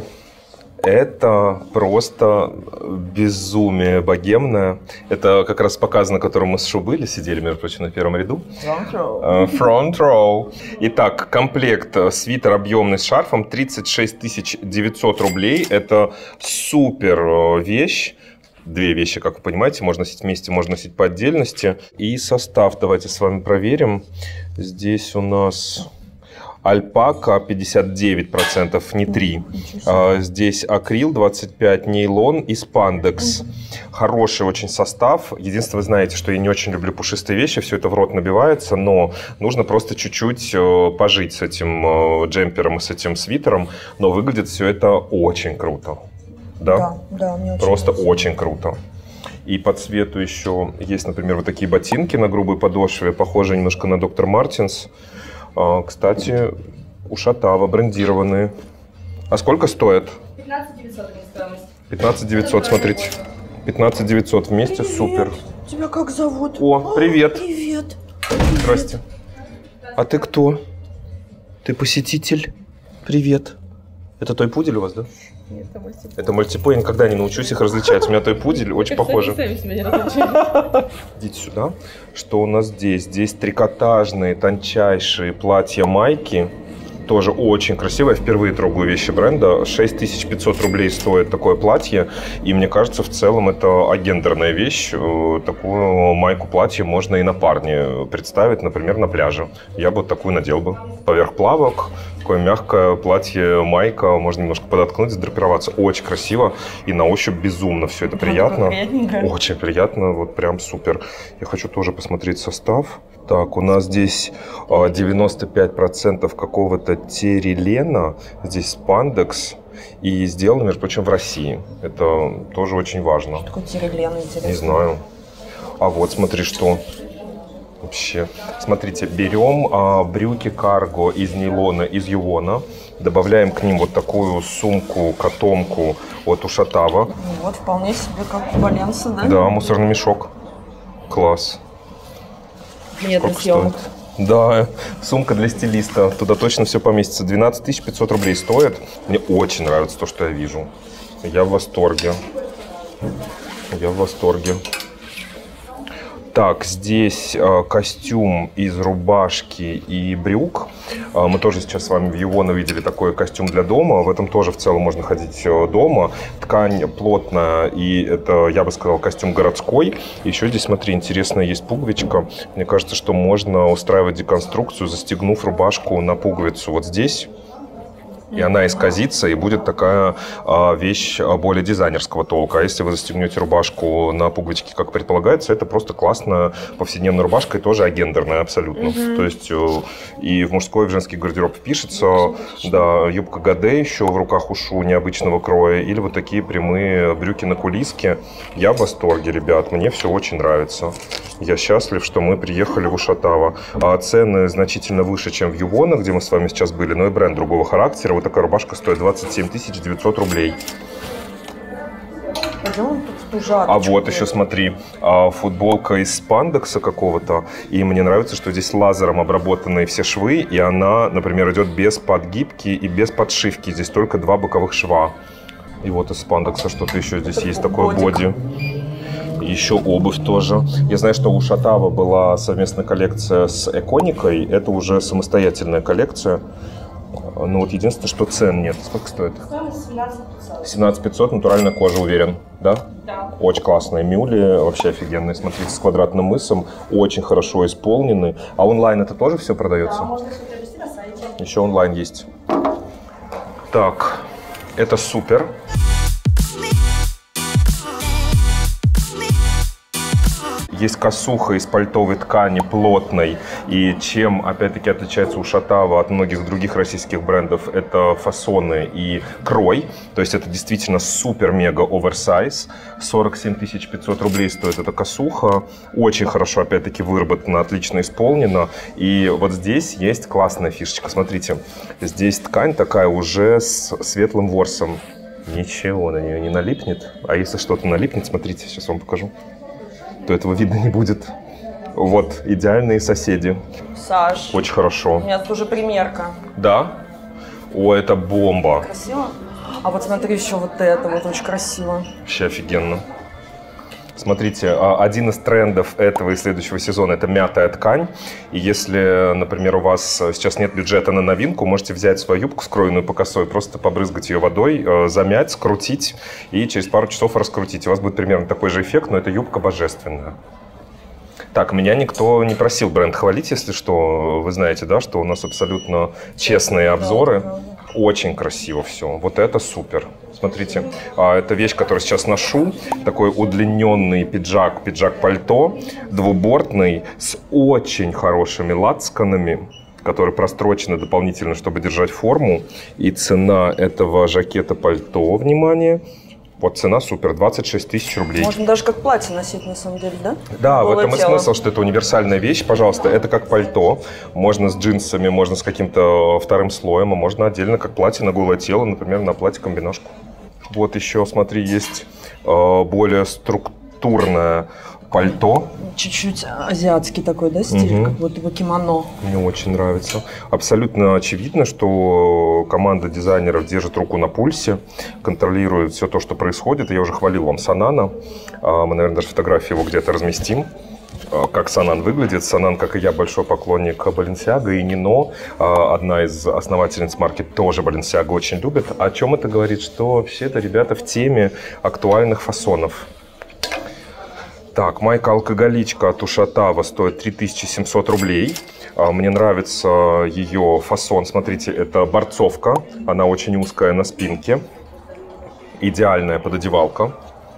Это просто безумие богемное. Это как раз показ, на котором мы с Шу были, сидели, между прочим, на первом ряду. Front row. Uh, front row. Итак, комплект свитер объемный с шарфом тридцать шесть тысяч девятьсот рублей. Это супер вещь. Две вещи, как вы понимаете, можно носить вместе, можно носить по отдельности. И состав давайте с вами проверим. Здесь у нас альпака пятьдесят девять процентов, не три. А, здесь акрил двадцать пять процентов, нейлон и спандекс. Хороший очень состав. Единственное, вы знаете, что я не очень люблю пушистые вещи, все это в рот набивается, но нужно просто чуть-чуть пожить с этим джемпером и с этим свитером. Но выглядит все это очень круто. Да? Да, да, мне очень Просто нравится. очень круто. И по цвету еще есть, например, вот такие ботинки на грубой подошве, похожие немножко на доктор Мартинс. А, кстати, Ушатава, брендированные. А сколько стоят? пятнадцать девятьсот стоимость. пятнадцать девятьсот, смотрите. пятнадцать девятьсот вместе, Привет. супер. Тебя как зовут? О, привет. Привет. Здрасте. А ты кто? Ты посетитель? Привет. Это той пудель у вас, да? Нет, это мультипо. Это мультипо, я никогда не научусь их различать. У меня той пудель очень похожи. Сами себя не различили. Идите сюда. Что у нас здесь? Здесь трикотажные, тончайшие платья-майки. Тоже очень красиво. Я впервые трогаю вещи бренда. шесть тысяч пятьсот рублей стоит такое платье. И мне кажется, в целом это агендерная вещь. Такую майку-платье можно и на парне представить, например, на пляже. Я бы такую надел бы. Поверх плавок. Такое мягкое платье-майка. Можно немножко подоткнуть, задрапироваться. Очень красиво. И на ощупь безумно все это приятно. Очень приятно. Вот прям супер. Я хочу тоже посмотреть состав. Так, у нас здесь девяносто пять процентов какого-то терилена, здесь спандекс, и сделано, между прочим, в России. Это тоже очень важно. Что такое терилен, интересно? Не знаю. А вот смотри, что вообще. Смотрите, берем а, брюки карго из нейлона, из ювона, добавляем к ним вот такую сумку, котомку от Ушатава. Вот, вполне себе как у Баленса, да? Да, мусорный мешок. Класс. Мне для Сколько съемок. стоит? Да, сумка для стилиста. Туда точно все поместится. двенадцать тысяч пятьсот рублей стоит. Мне очень нравится то, что я вижу. Я в восторге. Я в восторге. Так, здесь э, костюм из рубашки и брюк. Э, мы тоже сейчас с вами в Ювон увидели такой костюм для дома. В этом тоже в целом можно ходить э, дома. Ткань плотная, и это, я бы сказал, костюм городской. Еще здесь, смотри, интересная есть пуговичка. Мне кажется, что можно устраивать деконструкцию, застегнув рубашку на пуговицу вот здесь. И она исказится, и будет такая а, вещь более дизайнерского толка. А если вы застегнете рубашку на пуговичке, как предполагается, это просто классная повседневная рубашка и тоже агендерная абсолютно. Mm-hmm. То есть и в мужской, и в женский гардероб впишется. Да, юбка Гаде еще в руках ушу необычного кроя. Или вот такие прямые брюки на кулиске. Я в восторге, ребят. Мне все очень нравится. Я счастлив, что мы приехали в Ушатава. А цены значительно выше, чем в Ювона, где мы с вами сейчас были. Но и бренд другого характера. Вот такая рубашка стоит двадцать семь тысяч девятьсот рублей. Пойдем тут стужат. А вот еще смотри, футболка из спандекса какого-то. И мне нравится, что здесь лазером обработаны все швы. И она, например, идет без подгибки и без подшивки. Здесь только два боковых шва. И вот из спандекса что-то еще здесь есть, такое боди. Еще обувь тоже. Я знаю, что у Ушатава была совместная коллекция с Эконикой. Это уже самостоятельная коллекция. Ну вот единственное, что цен нет. Сколько стоит? семнадцать пятьсот. семнадцать пятьсот, натуральная кожа, уверен. Да? Да. Очень классные мюли, вообще офигенные. Смотрите, с квадратным мысом. Очень хорошо исполнены. А онлайн это тоже все продается? Да, можно все приобрести на сайте. Еще онлайн есть. Так, это супер. Есть косуха из пальтовой ткани, плотной. И чем, опять-таки, отличается Ушатава от многих других российских брендов, это фасоны и крой. То есть это действительно супер-мега оверсайз. сорок семь тысяч пятьсот рублей стоит эта косуха. Очень хорошо, опять-таки, выработана, отлично исполнена. И вот здесь есть классная фишечка. Смотрите, здесь ткань такая уже с светлым ворсом. Ничего на нее не налипнет. А если что-то налипнет, смотрите, сейчас вам покажу, то этого видно не будет. Вот, идеальные соседи. Саш, Очень хорошо. у меня тут уже примерка. Да? О, это бомба. Красиво? А вот смотри, еще вот это вот очень красиво. Вообще офигенно. Смотрите, один из трендов этого и следующего сезона – это мятая ткань. И если, например, у вас сейчас нет бюджета на новинку, можете взять свою юбку, скроенную по косой, просто побрызгать ее водой, замять, скрутить и через пару часов раскрутить. У вас будет примерно такой же эффект, но эта юбка божественная. Так, меня никто не просил бренд хвалить, если что. Вы знаете, да, что у нас абсолютно честные обзоры. Очень красиво все. Вот это супер. Смотрите, это вещь, которую сейчас ношу. Такой удлиненный пиджак, пиджак-пальто, двубортный, с очень хорошими лацканами, которые прострочены дополнительно, чтобы держать форму. И цена этого жакета-пальто, внимание, вот цена супер, двадцать шесть тысяч рублей. Можно даже как платье носить, на самом деле, да? Да, Голое в этом и тело. смысл, что это универсальная вещь. Пожалуйста, это как пальто. Можно с джинсами, можно с каким-то вторым слоем, а можно отдельно как платье на голое тело, например, на платье-комбинашку. Вот еще, смотри, есть э, более структурное пальто. Чуть-чуть азиатский такой, да, стиль, Угу. как будто бы кимоно. Мне очень нравится. Абсолютно очевидно, что команда дизайнеров держит руку на пульсе, контролирует все то, что происходит. Я уже хвалил вам Санана. Мы, наверное, даже фотографии его где-то разместим. Как Санан выглядит. Санан, как и я, большой поклонник Баленсиага и Нино. Одна из основательниц марки тоже Баленсиага очень любит. О чем это говорит? Что вообще-то ребята в теме актуальных фасонов. Так, майка-алкоголичка от Ушатава стоит три тысячи семьсот рублей. Мне нравится ее фасон. Смотрите, это борцовка. Она очень узкая на спинке. Идеальная пододевалка.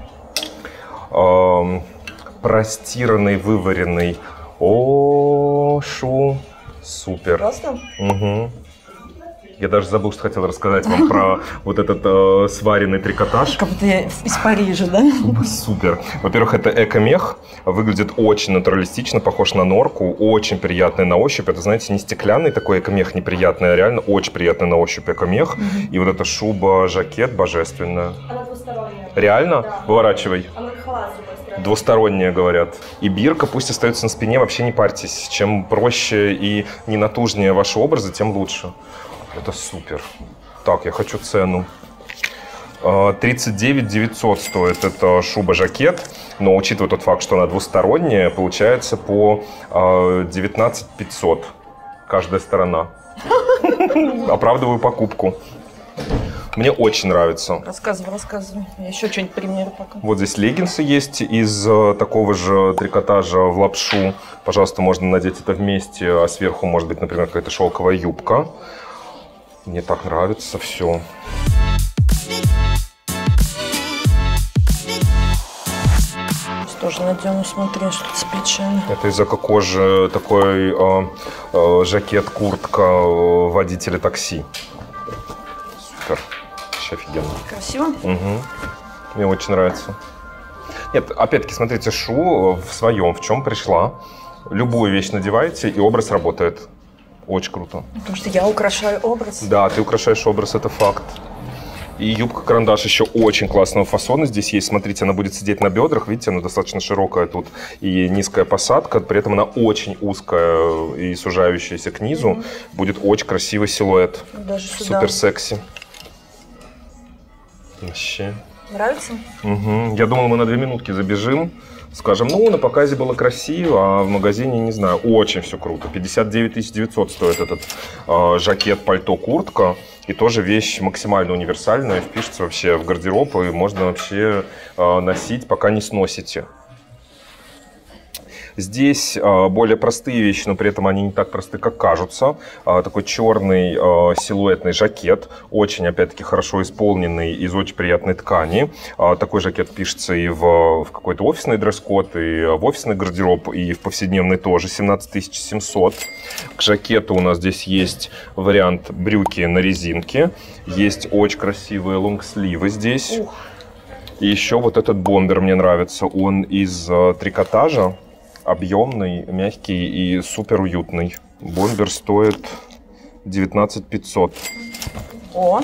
Простиранный, вываренный. О, шу. Супер. Просто? Угу. Я даже забыл, что хотел рассказать вам про вот этот э, сваренный трикотаж. Как будто я из Парижа, да? Супер. Во-первых, это эко-мех. Выглядит очень натуралистично, похож на норку. Очень приятный на ощупь. Это, знаете, не стеклянный такой эко-мех неприятный, а реально очень приятный на ощупь эко-мех. Mm-hmm. И вот эта шуба-жакет божественная. Она двусторонняя. Реально? Да. Выворачивай. Она как халат двусторонняя. Двусторонняя, говорят. И бирка пусть остается на спине, вообще не парьтесь. Чем проще и ненатужнее ваши образы, тем лучше. Это супер. Так, я хочу цену. тридцать девять девятьсот стоит эта шуба-жакет, но учитывая тот факт, что она двусторонняя, получается по девятнадцать пятьсот каждая сторона. Оправдываю покупку. Мне очень нравится. Рассказывай, рассказывай. Я еще что-нибудь примеры пока. Вот здесь леггинсы есть из такого же трикотажа в лапшу. Пожалуйста, можно надеть это вместе, а сверху может быть, например, какая-то шелковая юбка. Мне так нравится все. Тоже надену, смотри, что с плечами. Это из эко-кожи такой э, э, жакет-куртка водителя такси. Супер. Вообще офигенно. Красиво? Угу. Мне очень нравится. Нет, опять-таки, смотрите, шу в своем, в чем пришла. Любую вещь надеваете, и образ работает. Очень круто. Потому что я украшаю образ. Да, ты украшаешь образ, это факт. И юбка-карандаш еще очень классного фасона здесь есть. Смотрите, она будет сидеть на бедрах. Видите, она достаточно широкая тут. И низкая посадка. При этом она очень узкая и сужающаяся к низу. Mm-hmm. Будет очень красивый силуэт. Даже сюда. Супер секси. Вообще. Нравится? Угу. Я думал, мы на две минутки забежим. Скажем, ну, на показе было красиво, а в магазине, не знаю, очень все круто. пятьдесят девять тысяч девятьсот стоит этот э, жакет, пальто, куртка. И тоже вещь максимально универсальная, впишется вообще в гардероб, и можно вообще э, носить, пока не сносите. Здесь э, более простые вещи, но при этом они не так просты, как кажутся. Э, такой черный э, силуэтный жакет, очень, опять-таки, хорошо исполненный, из очень приятной ткани. Э, такой жакет пишется и в, в какой-то офисный дресс-код, и в офисный гардероб, и в повседневный тоже, семнадцать тысяч семьсот. К жакету у нас здесь есть вариант брюки на резинке, есть очень красивые лонгсливы здесь. Ух. И еще вот этот бомбер мне нравится, он из э, трикотажа, объемный, мягкий и супер уютный. Бомбер стоит девятнадцать пятьсот. О!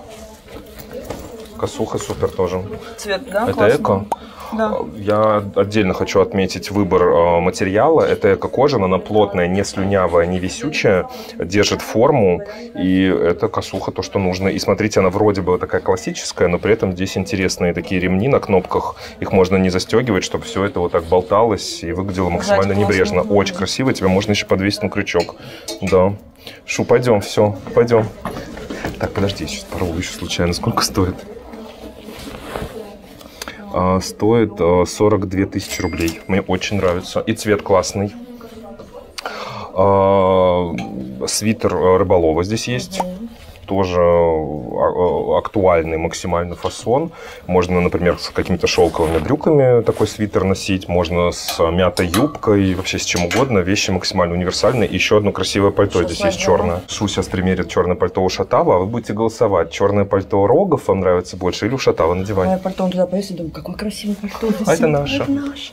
Косуха супер тоже. Цвет, да? Это классный. эко. Да. Я отдельно хочу отметить выбор э, материала. Это эко-кожа, она плотная, не слюнявая, не висючая, держит форму, и это косуха то, что нужно. И смотрите, она вроде бы такая классическая, но при этом здесь интересные такие ремни на кнопках. Их можно не застегивать, чтобы все это вот так болталось и выглядело максимально Знаете, небрежно. классно. Очень красиво, тебя можно еще подвесить на крючок. Да. Шу, пойдем, все, пойдем. Так, подожди, сейчас порву еще случайно. Сколько стоит? Стоит сорок две тысячи рублей. Мне очень нравится. И цвет классный. Свитер рыболова здесь есть. Тоже актуальный максимальный фасон. Можно, например, с какими-то шелковыми брюками такой свитер носить. Можно с мятой юбкой, вообще с чем угодно. Вещи максимально универсальные. И еще одно красивое пальто здесь есть черное. Шу сейчас примерит черное пальто Ушатава, а вы будете голосовать. Черное пальто Рогов вам нравится больше или Ушатава надевать? Мое пальто он туда повесит, думаю, какое красивое пальто. А это наше. Это наше.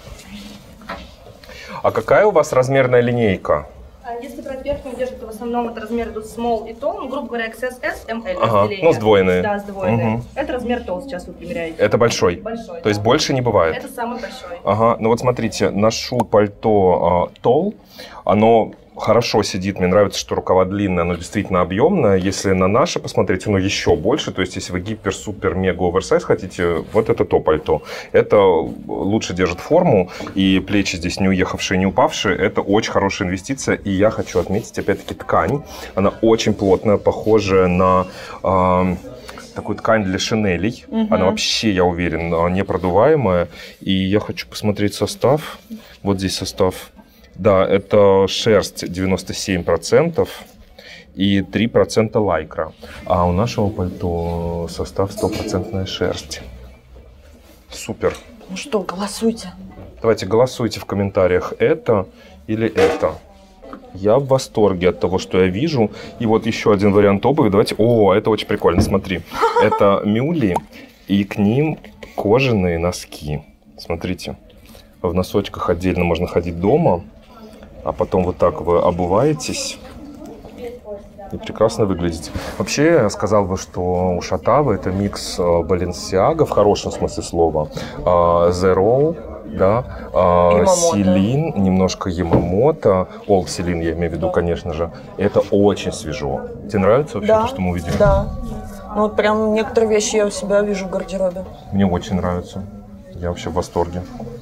А какая у вас размерная линейка? Если брать верхнюю одежду, то в основном это размер идут small и tall, ну, грубо говоря, икс эс эс, эм эл Ага, разделение. ну, сдвоенные. Да, сдвоенные. Угу. Это размер tall сейчас вы примеряете. Это большой? Большой, То есть да. больше не бывает? Это самый большой. Ага, ну вот смотрите, ношу пальто э, tall, оно хорошо сидит, мне нравится, что рукава длинные, оно действительно объемное. Если на наше посмотреть, оно еще больше, то есть если вы гипер, супер, мега оверсайз хотите, вот это то пальто. Это лучше держит форму, и плечи здесь не уехавшие, не упавшие, это очень хорошая инвестиция. И я хочу отметить, опять-таки, ткань, она очень плотная, похожая на... Э, такую ткань для шинелей. Угу. Она вообще, я уверен, непродуваемая. И я хочу посмотреть состав. Вот здесь состав. Да, это шерсть девяносто семь процентов и три процента лайкра. А у нашего пальто состав стопроцентная шерсть. Супер. Ну что, голосуйте. Давайте голосуйте в комментариях, это или это. Я в восторге от того, что я вижу. И вот еще один вариант обуви. Давайте. О, это очень прикольно, смотри. Это мюли, и к ним кожаные носки. Смотрите. В носочках отдельно можно ходить дома, а потом вот так вы обуваетесь и прекрасно выглядите. Вообще, я сказал бы, что Ушатава это микс Balenciaga в хорошем смысле слова. Zero, да, Celine, немножко Ямамото, All Celine, я имею в виду, конечно же. Это очень свежо. Тебе нравится вообще да, то, что мы увидели? Да. Ну вот прям некоторые вещи я у себя вижу в гардеробе. Мне очень нравится. Я вообще в восторге.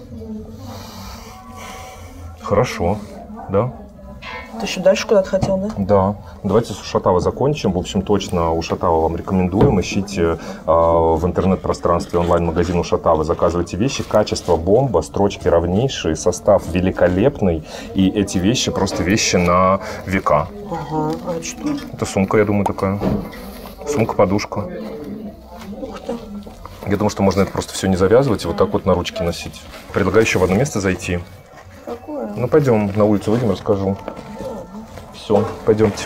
Хорошо, да? Ты еще дальше куда-то хотел, да? Да. Давайте с Ушатава закончим. В общем, точно Ушатава вам рекомендуем. Ищите э, в интернет-пространстве онлайн-магазин Ушатава. Заказывайте вещи. Качество бомба, строчки ровнейшие, состав великолепный. И эти вещи просто вещи на века. Ага, а что? Это сумка, я думаю, такая. Сумка-подушка. Ух ты. Я думаю, что можно это просто все не завязывать и вот так вот на ручке носить. Предлагаю еще в одно место зайти. Какое? Ну, пойдем на улицу выйдем, расскажу. Все, пойдемте.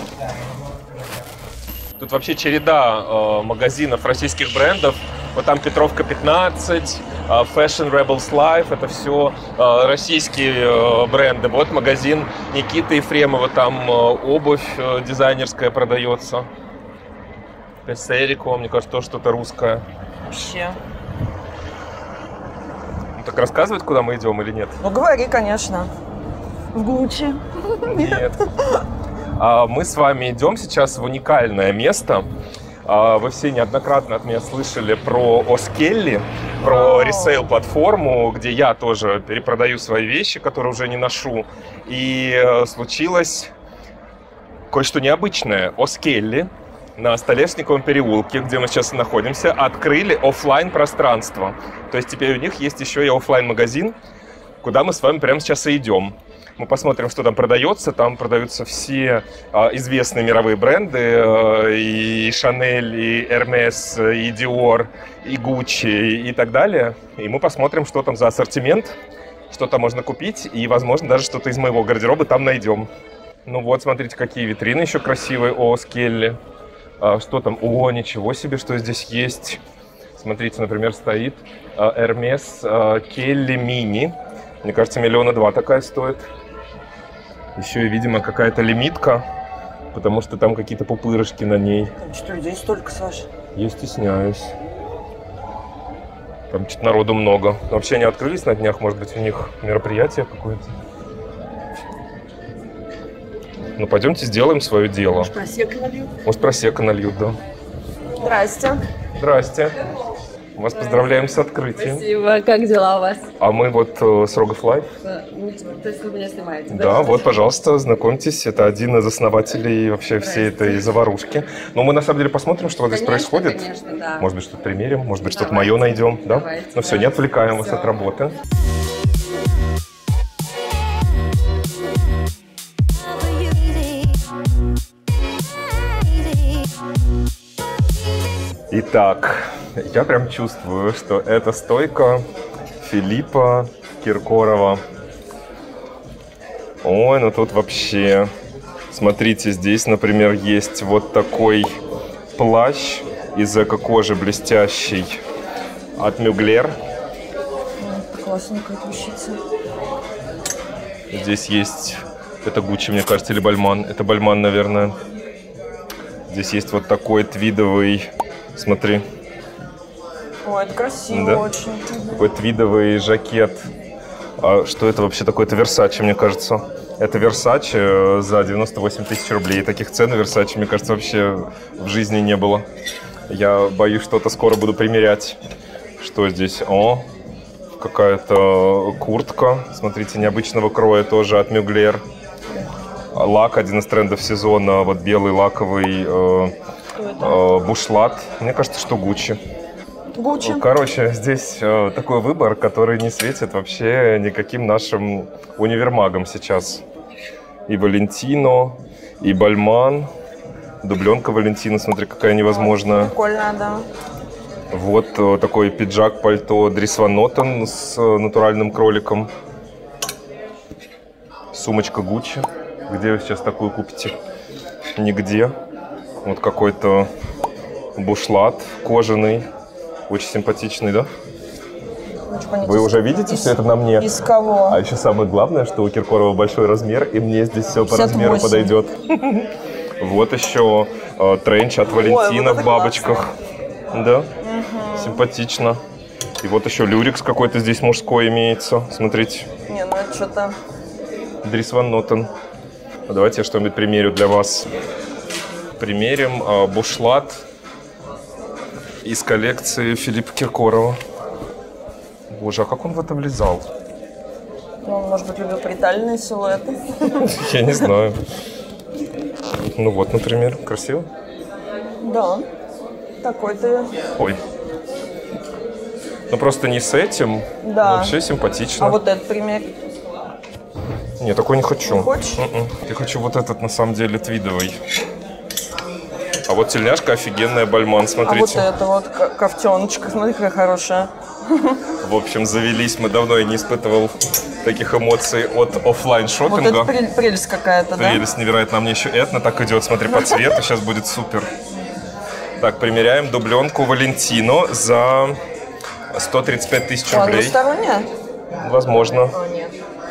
Тут вообще череда э, магазинов российских брендов. Вот там Петровка пятнадцать, э, Fashion Rebels Life. Это все э, российские э, бренды. Вот магазин Никиты Ефремова. Там э, обувь э, дизайнерская продается. Песерико, мне кажется, тоже что-то русское. Вообще. Ну, так рассказывать, куда мы идем или нет? Ну, говори, конечно. В Гуччи. Нет. А мы с вами идем сейчас в уникальное место. А вы все неоднократно от меня слышали про Оскелли, про ресейл-платформу, где я тоже перепродаю свои вещи, которые уже не ношу. И случилось кое-что необычное. Оскелли на Столешниковом переулке, где мы сейчас находимся, открыли офлайн пространство. То есть теперь у них есть еще и офлайн магазин, куда мы с вами прямо сейчас и идем. Мы посмотрим, что там продается. Там продаются все а, известные мировые бренды. А, и Chanel, и Hermes, и Dior, и Gucci, и так далее. И мы посмотрим, что там за ассортимент, что там можно купить. И, возможно, даже что-то из моего гардероба там найдем. Ну вот, смотрите, какие витрины еще красивые. О, с Келли. А, что там? О, ничего себе, что здесь есть. Смотрите, например, стоит а, Hermes а, Келли Мини. Мне кажется, миллиона два такая стоит. Еще и, видимо, какая-то лимитка, потому что там какие-то пупырышки на ней. Там что, людей столько, Саша? Я стесняюсь. Там что-то народу много. Вообще они открылись на днях, может быть, у них мероприятие какое-то. Ну, пойдемте сделаем свое дело. Может, просекко нальют? Может, просекко нальют, да. Здрасте. Здрасте. Вас поздравляем с открытием. Спасибо. Как дела у вас? А мы вот э, с Рогов Лайф. Ну, то есть вы меня снимаете, да? Да, вот, пожалуйста, знакомьтесь. Это один из основателей вообще всей этой заварушки. Но мы на самом деле посмотрим, что вот здесь Конечно, происходит. конечно, да. Может быть, что-то примерим, может быть, что-то Давайте. мое найдем. Да? Давайте, Ну все, да. не отвлекаем вас Всё. от работы. Итак, я прям чувствую, что это стойка Филиппа Киркорова. Ой, ну тут вообще... Смотрите, здесь, например, есть вот такой плащ из эко-кожи блестящий от Мюглер. Это классненькая вещица. Здесь есть... Это Гуччи, мне кажется, или Бальман. Это Бальман, наверное. Здесь есть вот такой твидовый... Смотри. Ой, это красиво Да? очень. Такой твидовый жакет. А что это вообще такое? Это Versace, мне кажется. Это Versace за девяносто восемь тысяч рублей. Таких цен на Versace, мне кажется, вообще в жизни не было. Я боюсь, что-то скоро буду примерять. Что здесь? О, какая-то куртка. Смотрите, необычного кроя тоже от Мюглер. Лак, один из трендов сезона. Вот белый лаковый э, э, бушлат. Мне кажется, что Гуччи. Гуччи. Короче, здесь э, такой выбор, который не светит вообще никаким нашим универмагам сейчас. И Валентино, и Бальман. Дубленка Валентино, смотри, какая невозможная. Прикольно, да. Вот э, такой пиджак-пальто Dries Van Noten с э, натуральным кроликом. Сумочка Гуччи. Где вы сейчас такую купите? Нигде. Вот какой-то бушлат кожаный. Очень симпатичный, да? Вы уже видите из, все это на мне? Из кого? А еще самое главное, что у Киркорова большой размер, и мне здесь все по пятьдесят восемь. размеру подойдет. Вот еще э, тренч от Валентина вот в бабочках. Да? Симпатично. И вот еще люрикс какой-то здесь мужской имеется. Смотрите. Не, ну это что-то... Dries Van Noten. Давайте я что-нибудь примерю для вас. Примерим э, бушлат из коллекции Филиппа Киркорова. Боже, а как он в это влезал? Ну, он, может быть, любил приталенные силуэты. Я не знаю. Ну вот, например, красиво? Да. Такой-то... Ой. Ну просто не с этим. Да. Вообще симпатично. А вот этот пример. Не, такой не хочу. Не хочешь? М-м. Я хочу вот этот, на самом деле, твидовый. А вот тельняшка офигенная, Бальман, смотрите. А вот это вот ко- ковтеночка, смотри, какая хорошая. В общем, завелись. Мы давно я не испытывал таких эмоций от оффлайн Вот шопинга. это прель- прелесть какая-то, да? Прелесть невероятно. Мне еще этно так идет, смотри, по цвету. Сейчас будет супер. Так, примеряем дубленку Валентино за сто тридцать пять тысяч А, рублей. двусторонняя? Возможно. А, нет.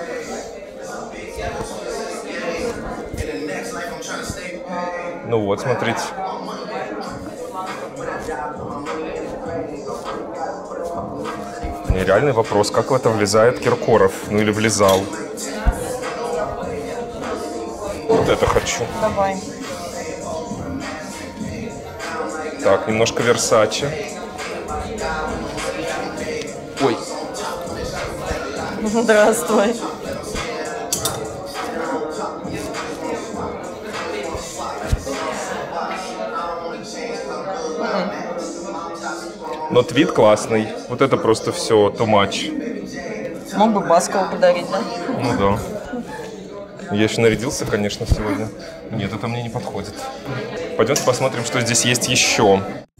Ну вот, смотрите. Нереальный вопрос, как в это влезает Киркоров? Ну или влезал? Вот это хочу. Давай. Так, немножко Versace. Ой, Здравствуй. но твид классный. Вот это просто все too much. Мог бы Баскову подарить, да? Ну да. Я еще нарядился, конечно, сегодня. Нет, это мне не подходит. Пойдемте посмотрим, что здесь есть еще.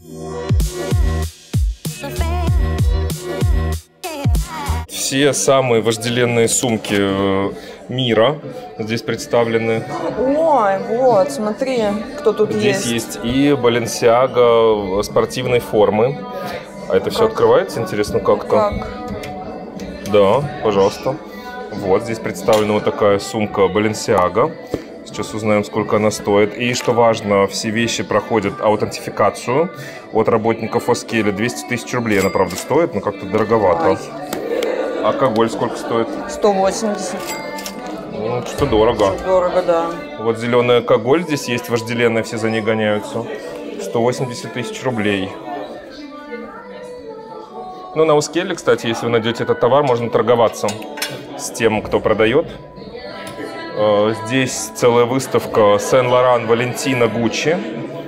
Все самые вожделенные сумки мира здесь представлены. Ой, вот, смотри, кто тут здесь есть. Здесь есть и Balenciaga спортивной формы. А это все открывается, интересно, как-то? Как? Да, пожалуйста. Вот, здесь представлена вот такая сумка Balenciaga. Сейчас узнаем, сколько она стоит. И, что важно, все вещи проходят аутентификацию от работников Оскеля. двести тысяч рублей она, правда, стоит, но как-то дороговато. Ай. Алкоголь сколько стоит? сто восемьдесят. Ну, что-то дорого. Что дорого, да. Вот зеленый алкоголь здесь есть, вожделенная, все за ней гоняются. сто восемьдесят тысяч рублей. Ну, на Оскеле, кстати, если вы найдете этот товар, можно торговаться с тем, кто продает. Здесь целая выставка Сен-Лоран, Валентина, Гуччи.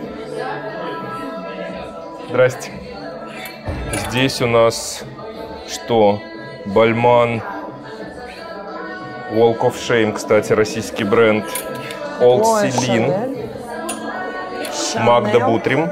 Здрасте. Здесь у нас что? Бальман. Walk of Shame, кстати, российский бренд. Old Ой, Celine. Шанель. Магда Бутрим.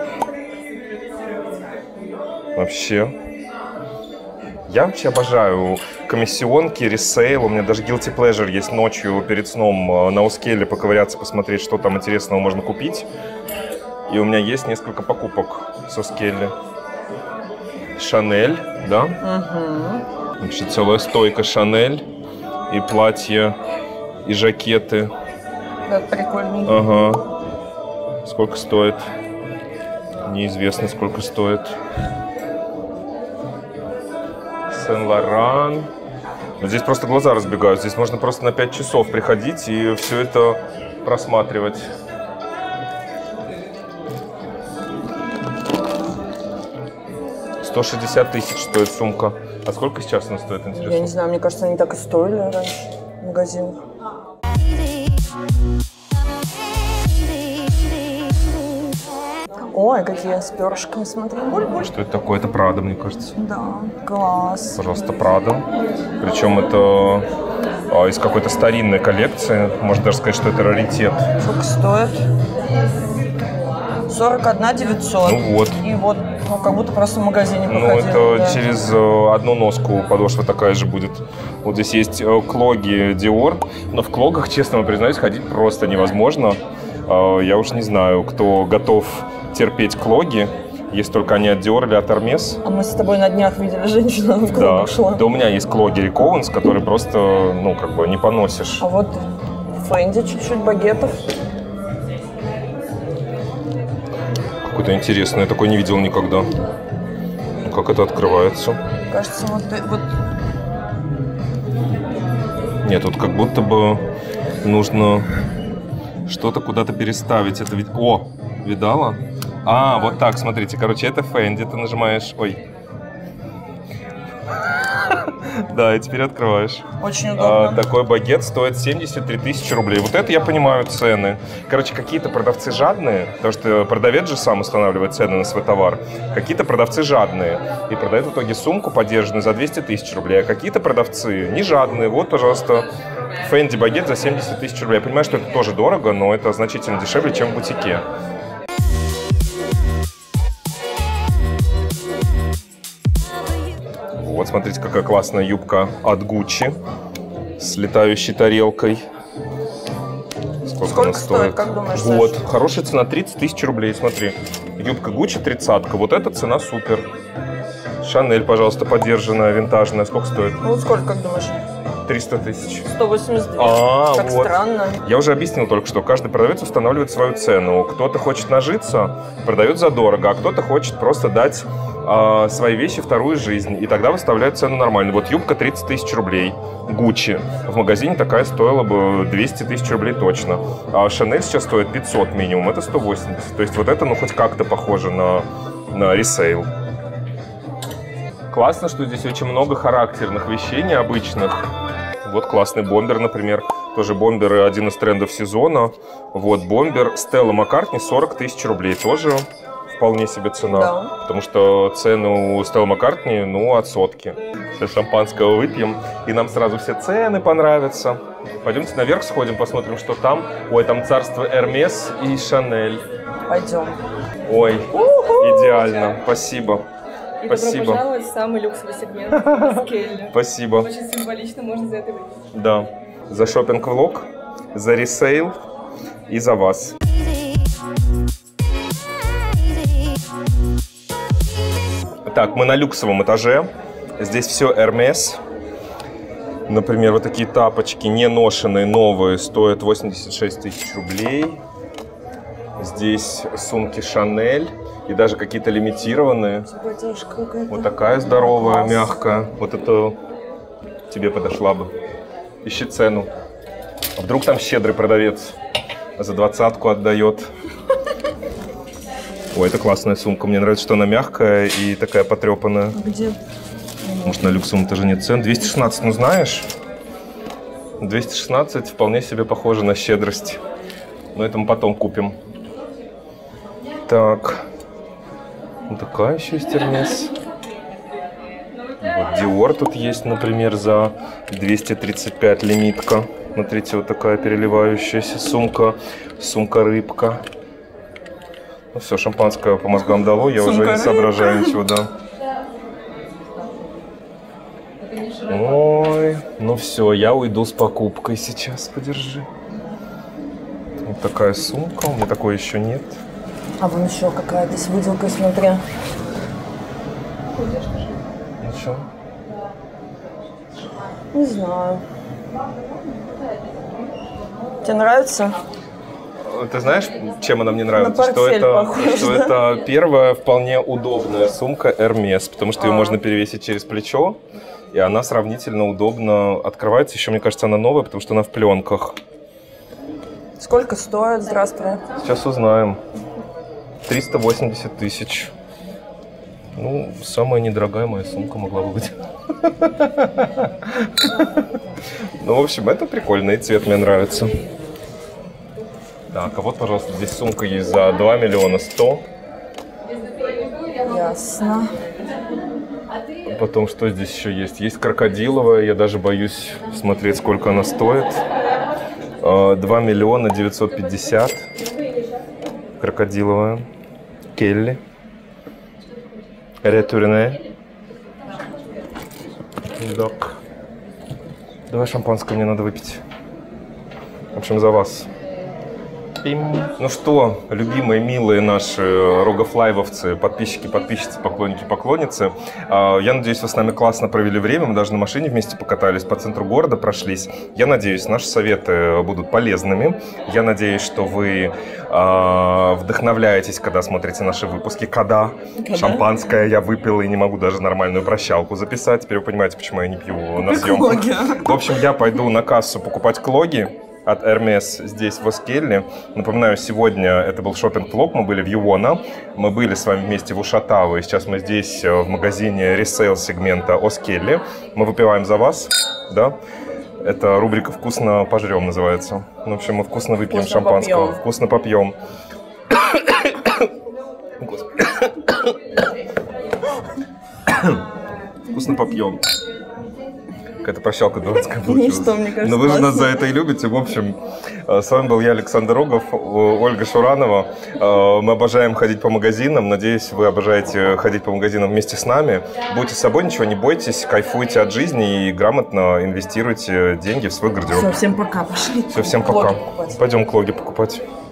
Вообще. Я вообще обожаю комиссионки, ресейл. У меня даже guilty pleasure есть ночью перед сном на Оскеле поковыряться, посмотреть, что там интересного можно купить. И у меня есть несколько покупок с Оскеле. Шанель, да? Угу. Вообще целая стойка Шанель. И платья, и жакеты. Да, прикольненько. Ага. Сколько стоит? Неизвестно, сколько стоит. Сен-Лоран. Здесь просто глаза разбегаются. Здесь можно просто на пять часов приходить и все это просматривать. сто шестьдесят тысяч стоит сумка. А сколько сейчас она стоит, интересно? Я не знаю, мне кажется, они так и стоили раньше в магазинах. Ой, какие с перышками, смотри. Буль-буль. Что это такое? Это Прада, мне кажется. Да, класс. Пожалуйста, Прада. Причем это а, из какой-то старинной коллекции. Можно даже сказать, что это раритет. Сколько стоит? сорок одна девятьсот. Ну вот. И вот, ну, как будто просто в магазине Ну, походил. это да. через э, одну носку подошва такая же будет. Вот здесь есть э, клоги Dior. Но в клогах, честно вам признаюсь, ходить просто невозможно. Э, я уж не знаю, кто готов терпеть клоги, если только они от Dior или от Hermes. А мы с тобой на днях видели женщину в Да. клубах шла. Да, у меня есть клоги Rick Owens, которые просто, ну, как бы не поносишь. А вот Фэнди чуть-чуть багетов. Какой-то интересный, я такой не видел никогда. Ну, как это открывается? Кажется, вот, вот Нет, тут как будто бы нужно что-то куда-то переставить. Это ведь... О, видала? А, вот так, смотрите. Короче, это Fendi. Ты нажимаешь... Ой. Да, и теперь открываешь. очень удобно. А, такой багет стоит семьдесят три тысячи рублей. Вот это я понимаю цены. Короче, какие-то продавцы жадные, потому что продавец же сам устанавливает цены на свой товар. Какие-то продавцы жадные и продают в итоге сумку подержанную за двести тысяч рублей. А какие-то продавцы не жадные. Вот, пожалуйста, Fendi багет за семьдесят тысяч рублей. Я понимаю, что это тоже дорого, но это значительно дешевле, чем в бутике. Вот, смотрите, какая классная юбка от Gucci с летающей тарелкой. Сколько, Сколько она стоит, стоит? как думаешь, Вот, Саша? хорошая цена, тридцать тысяч рублей, смотри. Юбка Gucci тридцатка, вот эта цена супер. Шанель, пожалуйста, подержанная, винтажная, сколько стоит? Ну, сколько, как думаешь? триста тысяч. сто восемьдесят два. А, Как вот. странно. Я уже объяснил только что, каждый продавец устанавливает свою цену. Кто-то хочет нажиться, продает задорого, а кто-то хочет просто дать э, свои вещи вторую жизнь. И тогда выставляют цену нормально. Вот юбка тридцать тысяч рублей, Gucci. В магазине такая стоила бы двести тысяч рублей точно. А Шанель сейчас стоит пятьсот минимум, это сто восемьдесят. То есть вот это, ну, хоть как-то похоже на, на ресейл. Классно, что здесь очень много характерных вещей, необычных. Вот классный бомбер, например. Тоже бомберы, один из трендов сезона. Вот бомбер Стелла Маккартни, сорок тысяч рублей. Тоже вполне себе цена. Да. Потому что цены у Стелла Маккартни, ну, от сотки. Сейчас шампанского выпьем, и нам сразу все цены понравятся. Пойдемте наверх сходим, посмотрим, что там. Ой, там царство Эрмес и Шанель. Пойдем. Ой, У-ху! идеально. Спасибо. И Спасибо. добро пожаловать в самый люксовый сегмент с Келли. Спасибо. Очень символично, можно за это выпить. Да. За шопинг-влог, за ресейл и за вас. Так, мы на люксовом этаже. Здесь все Hermes. Например, вот такие тапочки, не ношеные, новые, стоят восемьдесят шесть тысяч рублей. Здесь сумки Chanel и даже какие-то лимитированные. Вот такая здоровая, мягкая. Вот это тебе подошла бы. Ищи цену. А вдруг там щедрый продавец за двадцатку отдает. Ой, это классная сумка. Мне нравится, что она мягкая и такая потрепанная. Где? Может, на люксовом тоже нет цен. двести шестнадцать, ну знаешь? двести шестнадцать вполне себе похоже на щедрость. Но это мы потом купим. Так. Вот такая еще есть Hermes. Вот Dior тут есть, например, за двести тридцать пять лимитка. Смотрите, вот такая переливающаяся сумка. Сумка-рыбка. Ну все, шампанское по мозгам дало, я уже не соображаю ничего, да. Ой, ну все, я уйду с покупкой сейчас, подержи. Вот такая сумка, у меня такой еще нет. А вон еще какая-то с выделкой, смотри. Ну что? Не знаю. Тебе нравится? Ты знаешь, чем она мне нравится? На Что портфель это, похоже, что да? это первая вполне удобная сумка Hermes, потому что ее А. можно перевесить через плечо, и она сравнительно удобно открывается. Еще, мне кажется, она новая, потому что она в пленках. Сколько стоит? Здравствуй. Сейчас узнаем. триста восемьдесят тысяч. Ну, самая недорогая моя сумка могла бы быть. Ну, в общем, это прикольно, и цвет мне нравится. Так, а вот, пожалуйста, здесь сумка есть за два миллиона сто. Ясно. Потом, что здесь еще есть? Есть крокодиловая, я даже боюсь смотреть, сколько она стоит. два миллиона девятьсот пятьдесят. Крокодиловая. Келли. Ретурне. Так. Давай шампанское, мне надо выпить. В общем, за вас. Ну что, любимые, милые наши рогофлайвовцы, подписчики, подписчицы, поклонники, поклонницы. Я надеюсь, вы с нами классно провели время. Мы даже на машине вместе покатались, по центру города прошлись. Я надеюсь, наши советы будут полезными. Я надеюсь, что вы вдохновляетесь, когда смотрите наши выпуски. Когда? Когда? Шампанское я выпил и не могу даже нормальную прощалку записать. Теперь вы понимаете, почему я не пью на съемках. В общем, я пойду на кассу покупать клоги от Hermes здесь, в Оскелли. Напоминаю, сегодня это был шопинг-влог, мы были в Юона, мы были с вами вместе в Ушатау, и сейчас мы здесь в магазине ресейл сегмента Оскелли. Мы выпиваем за вас, да? Это рубрика «Вкусно пожрем» называется. В общем, мы вкусно выпьем Вкусно шампанского, попьем. вкусно попьем. Вкусно попьем. Какая-то прощалка дурацкая получилась. Ну что, мне кажется, Но вы же нас классно. за это и любите. В общем, с вами был я, Александр Рогов, Ольга Шуранова. Мы обожаем ходить по магазинам. Надеюсь, вы обожаете ходить по магазинам вместе с нами. Будьте собой, ничего не бойтесь, кайфуйте от жизни и грамотно инвестируйте деньги в свой гардероб. Все, всем пока, пошли. Все, всем Клоги пока. покупать. Пойдем клоги покупать.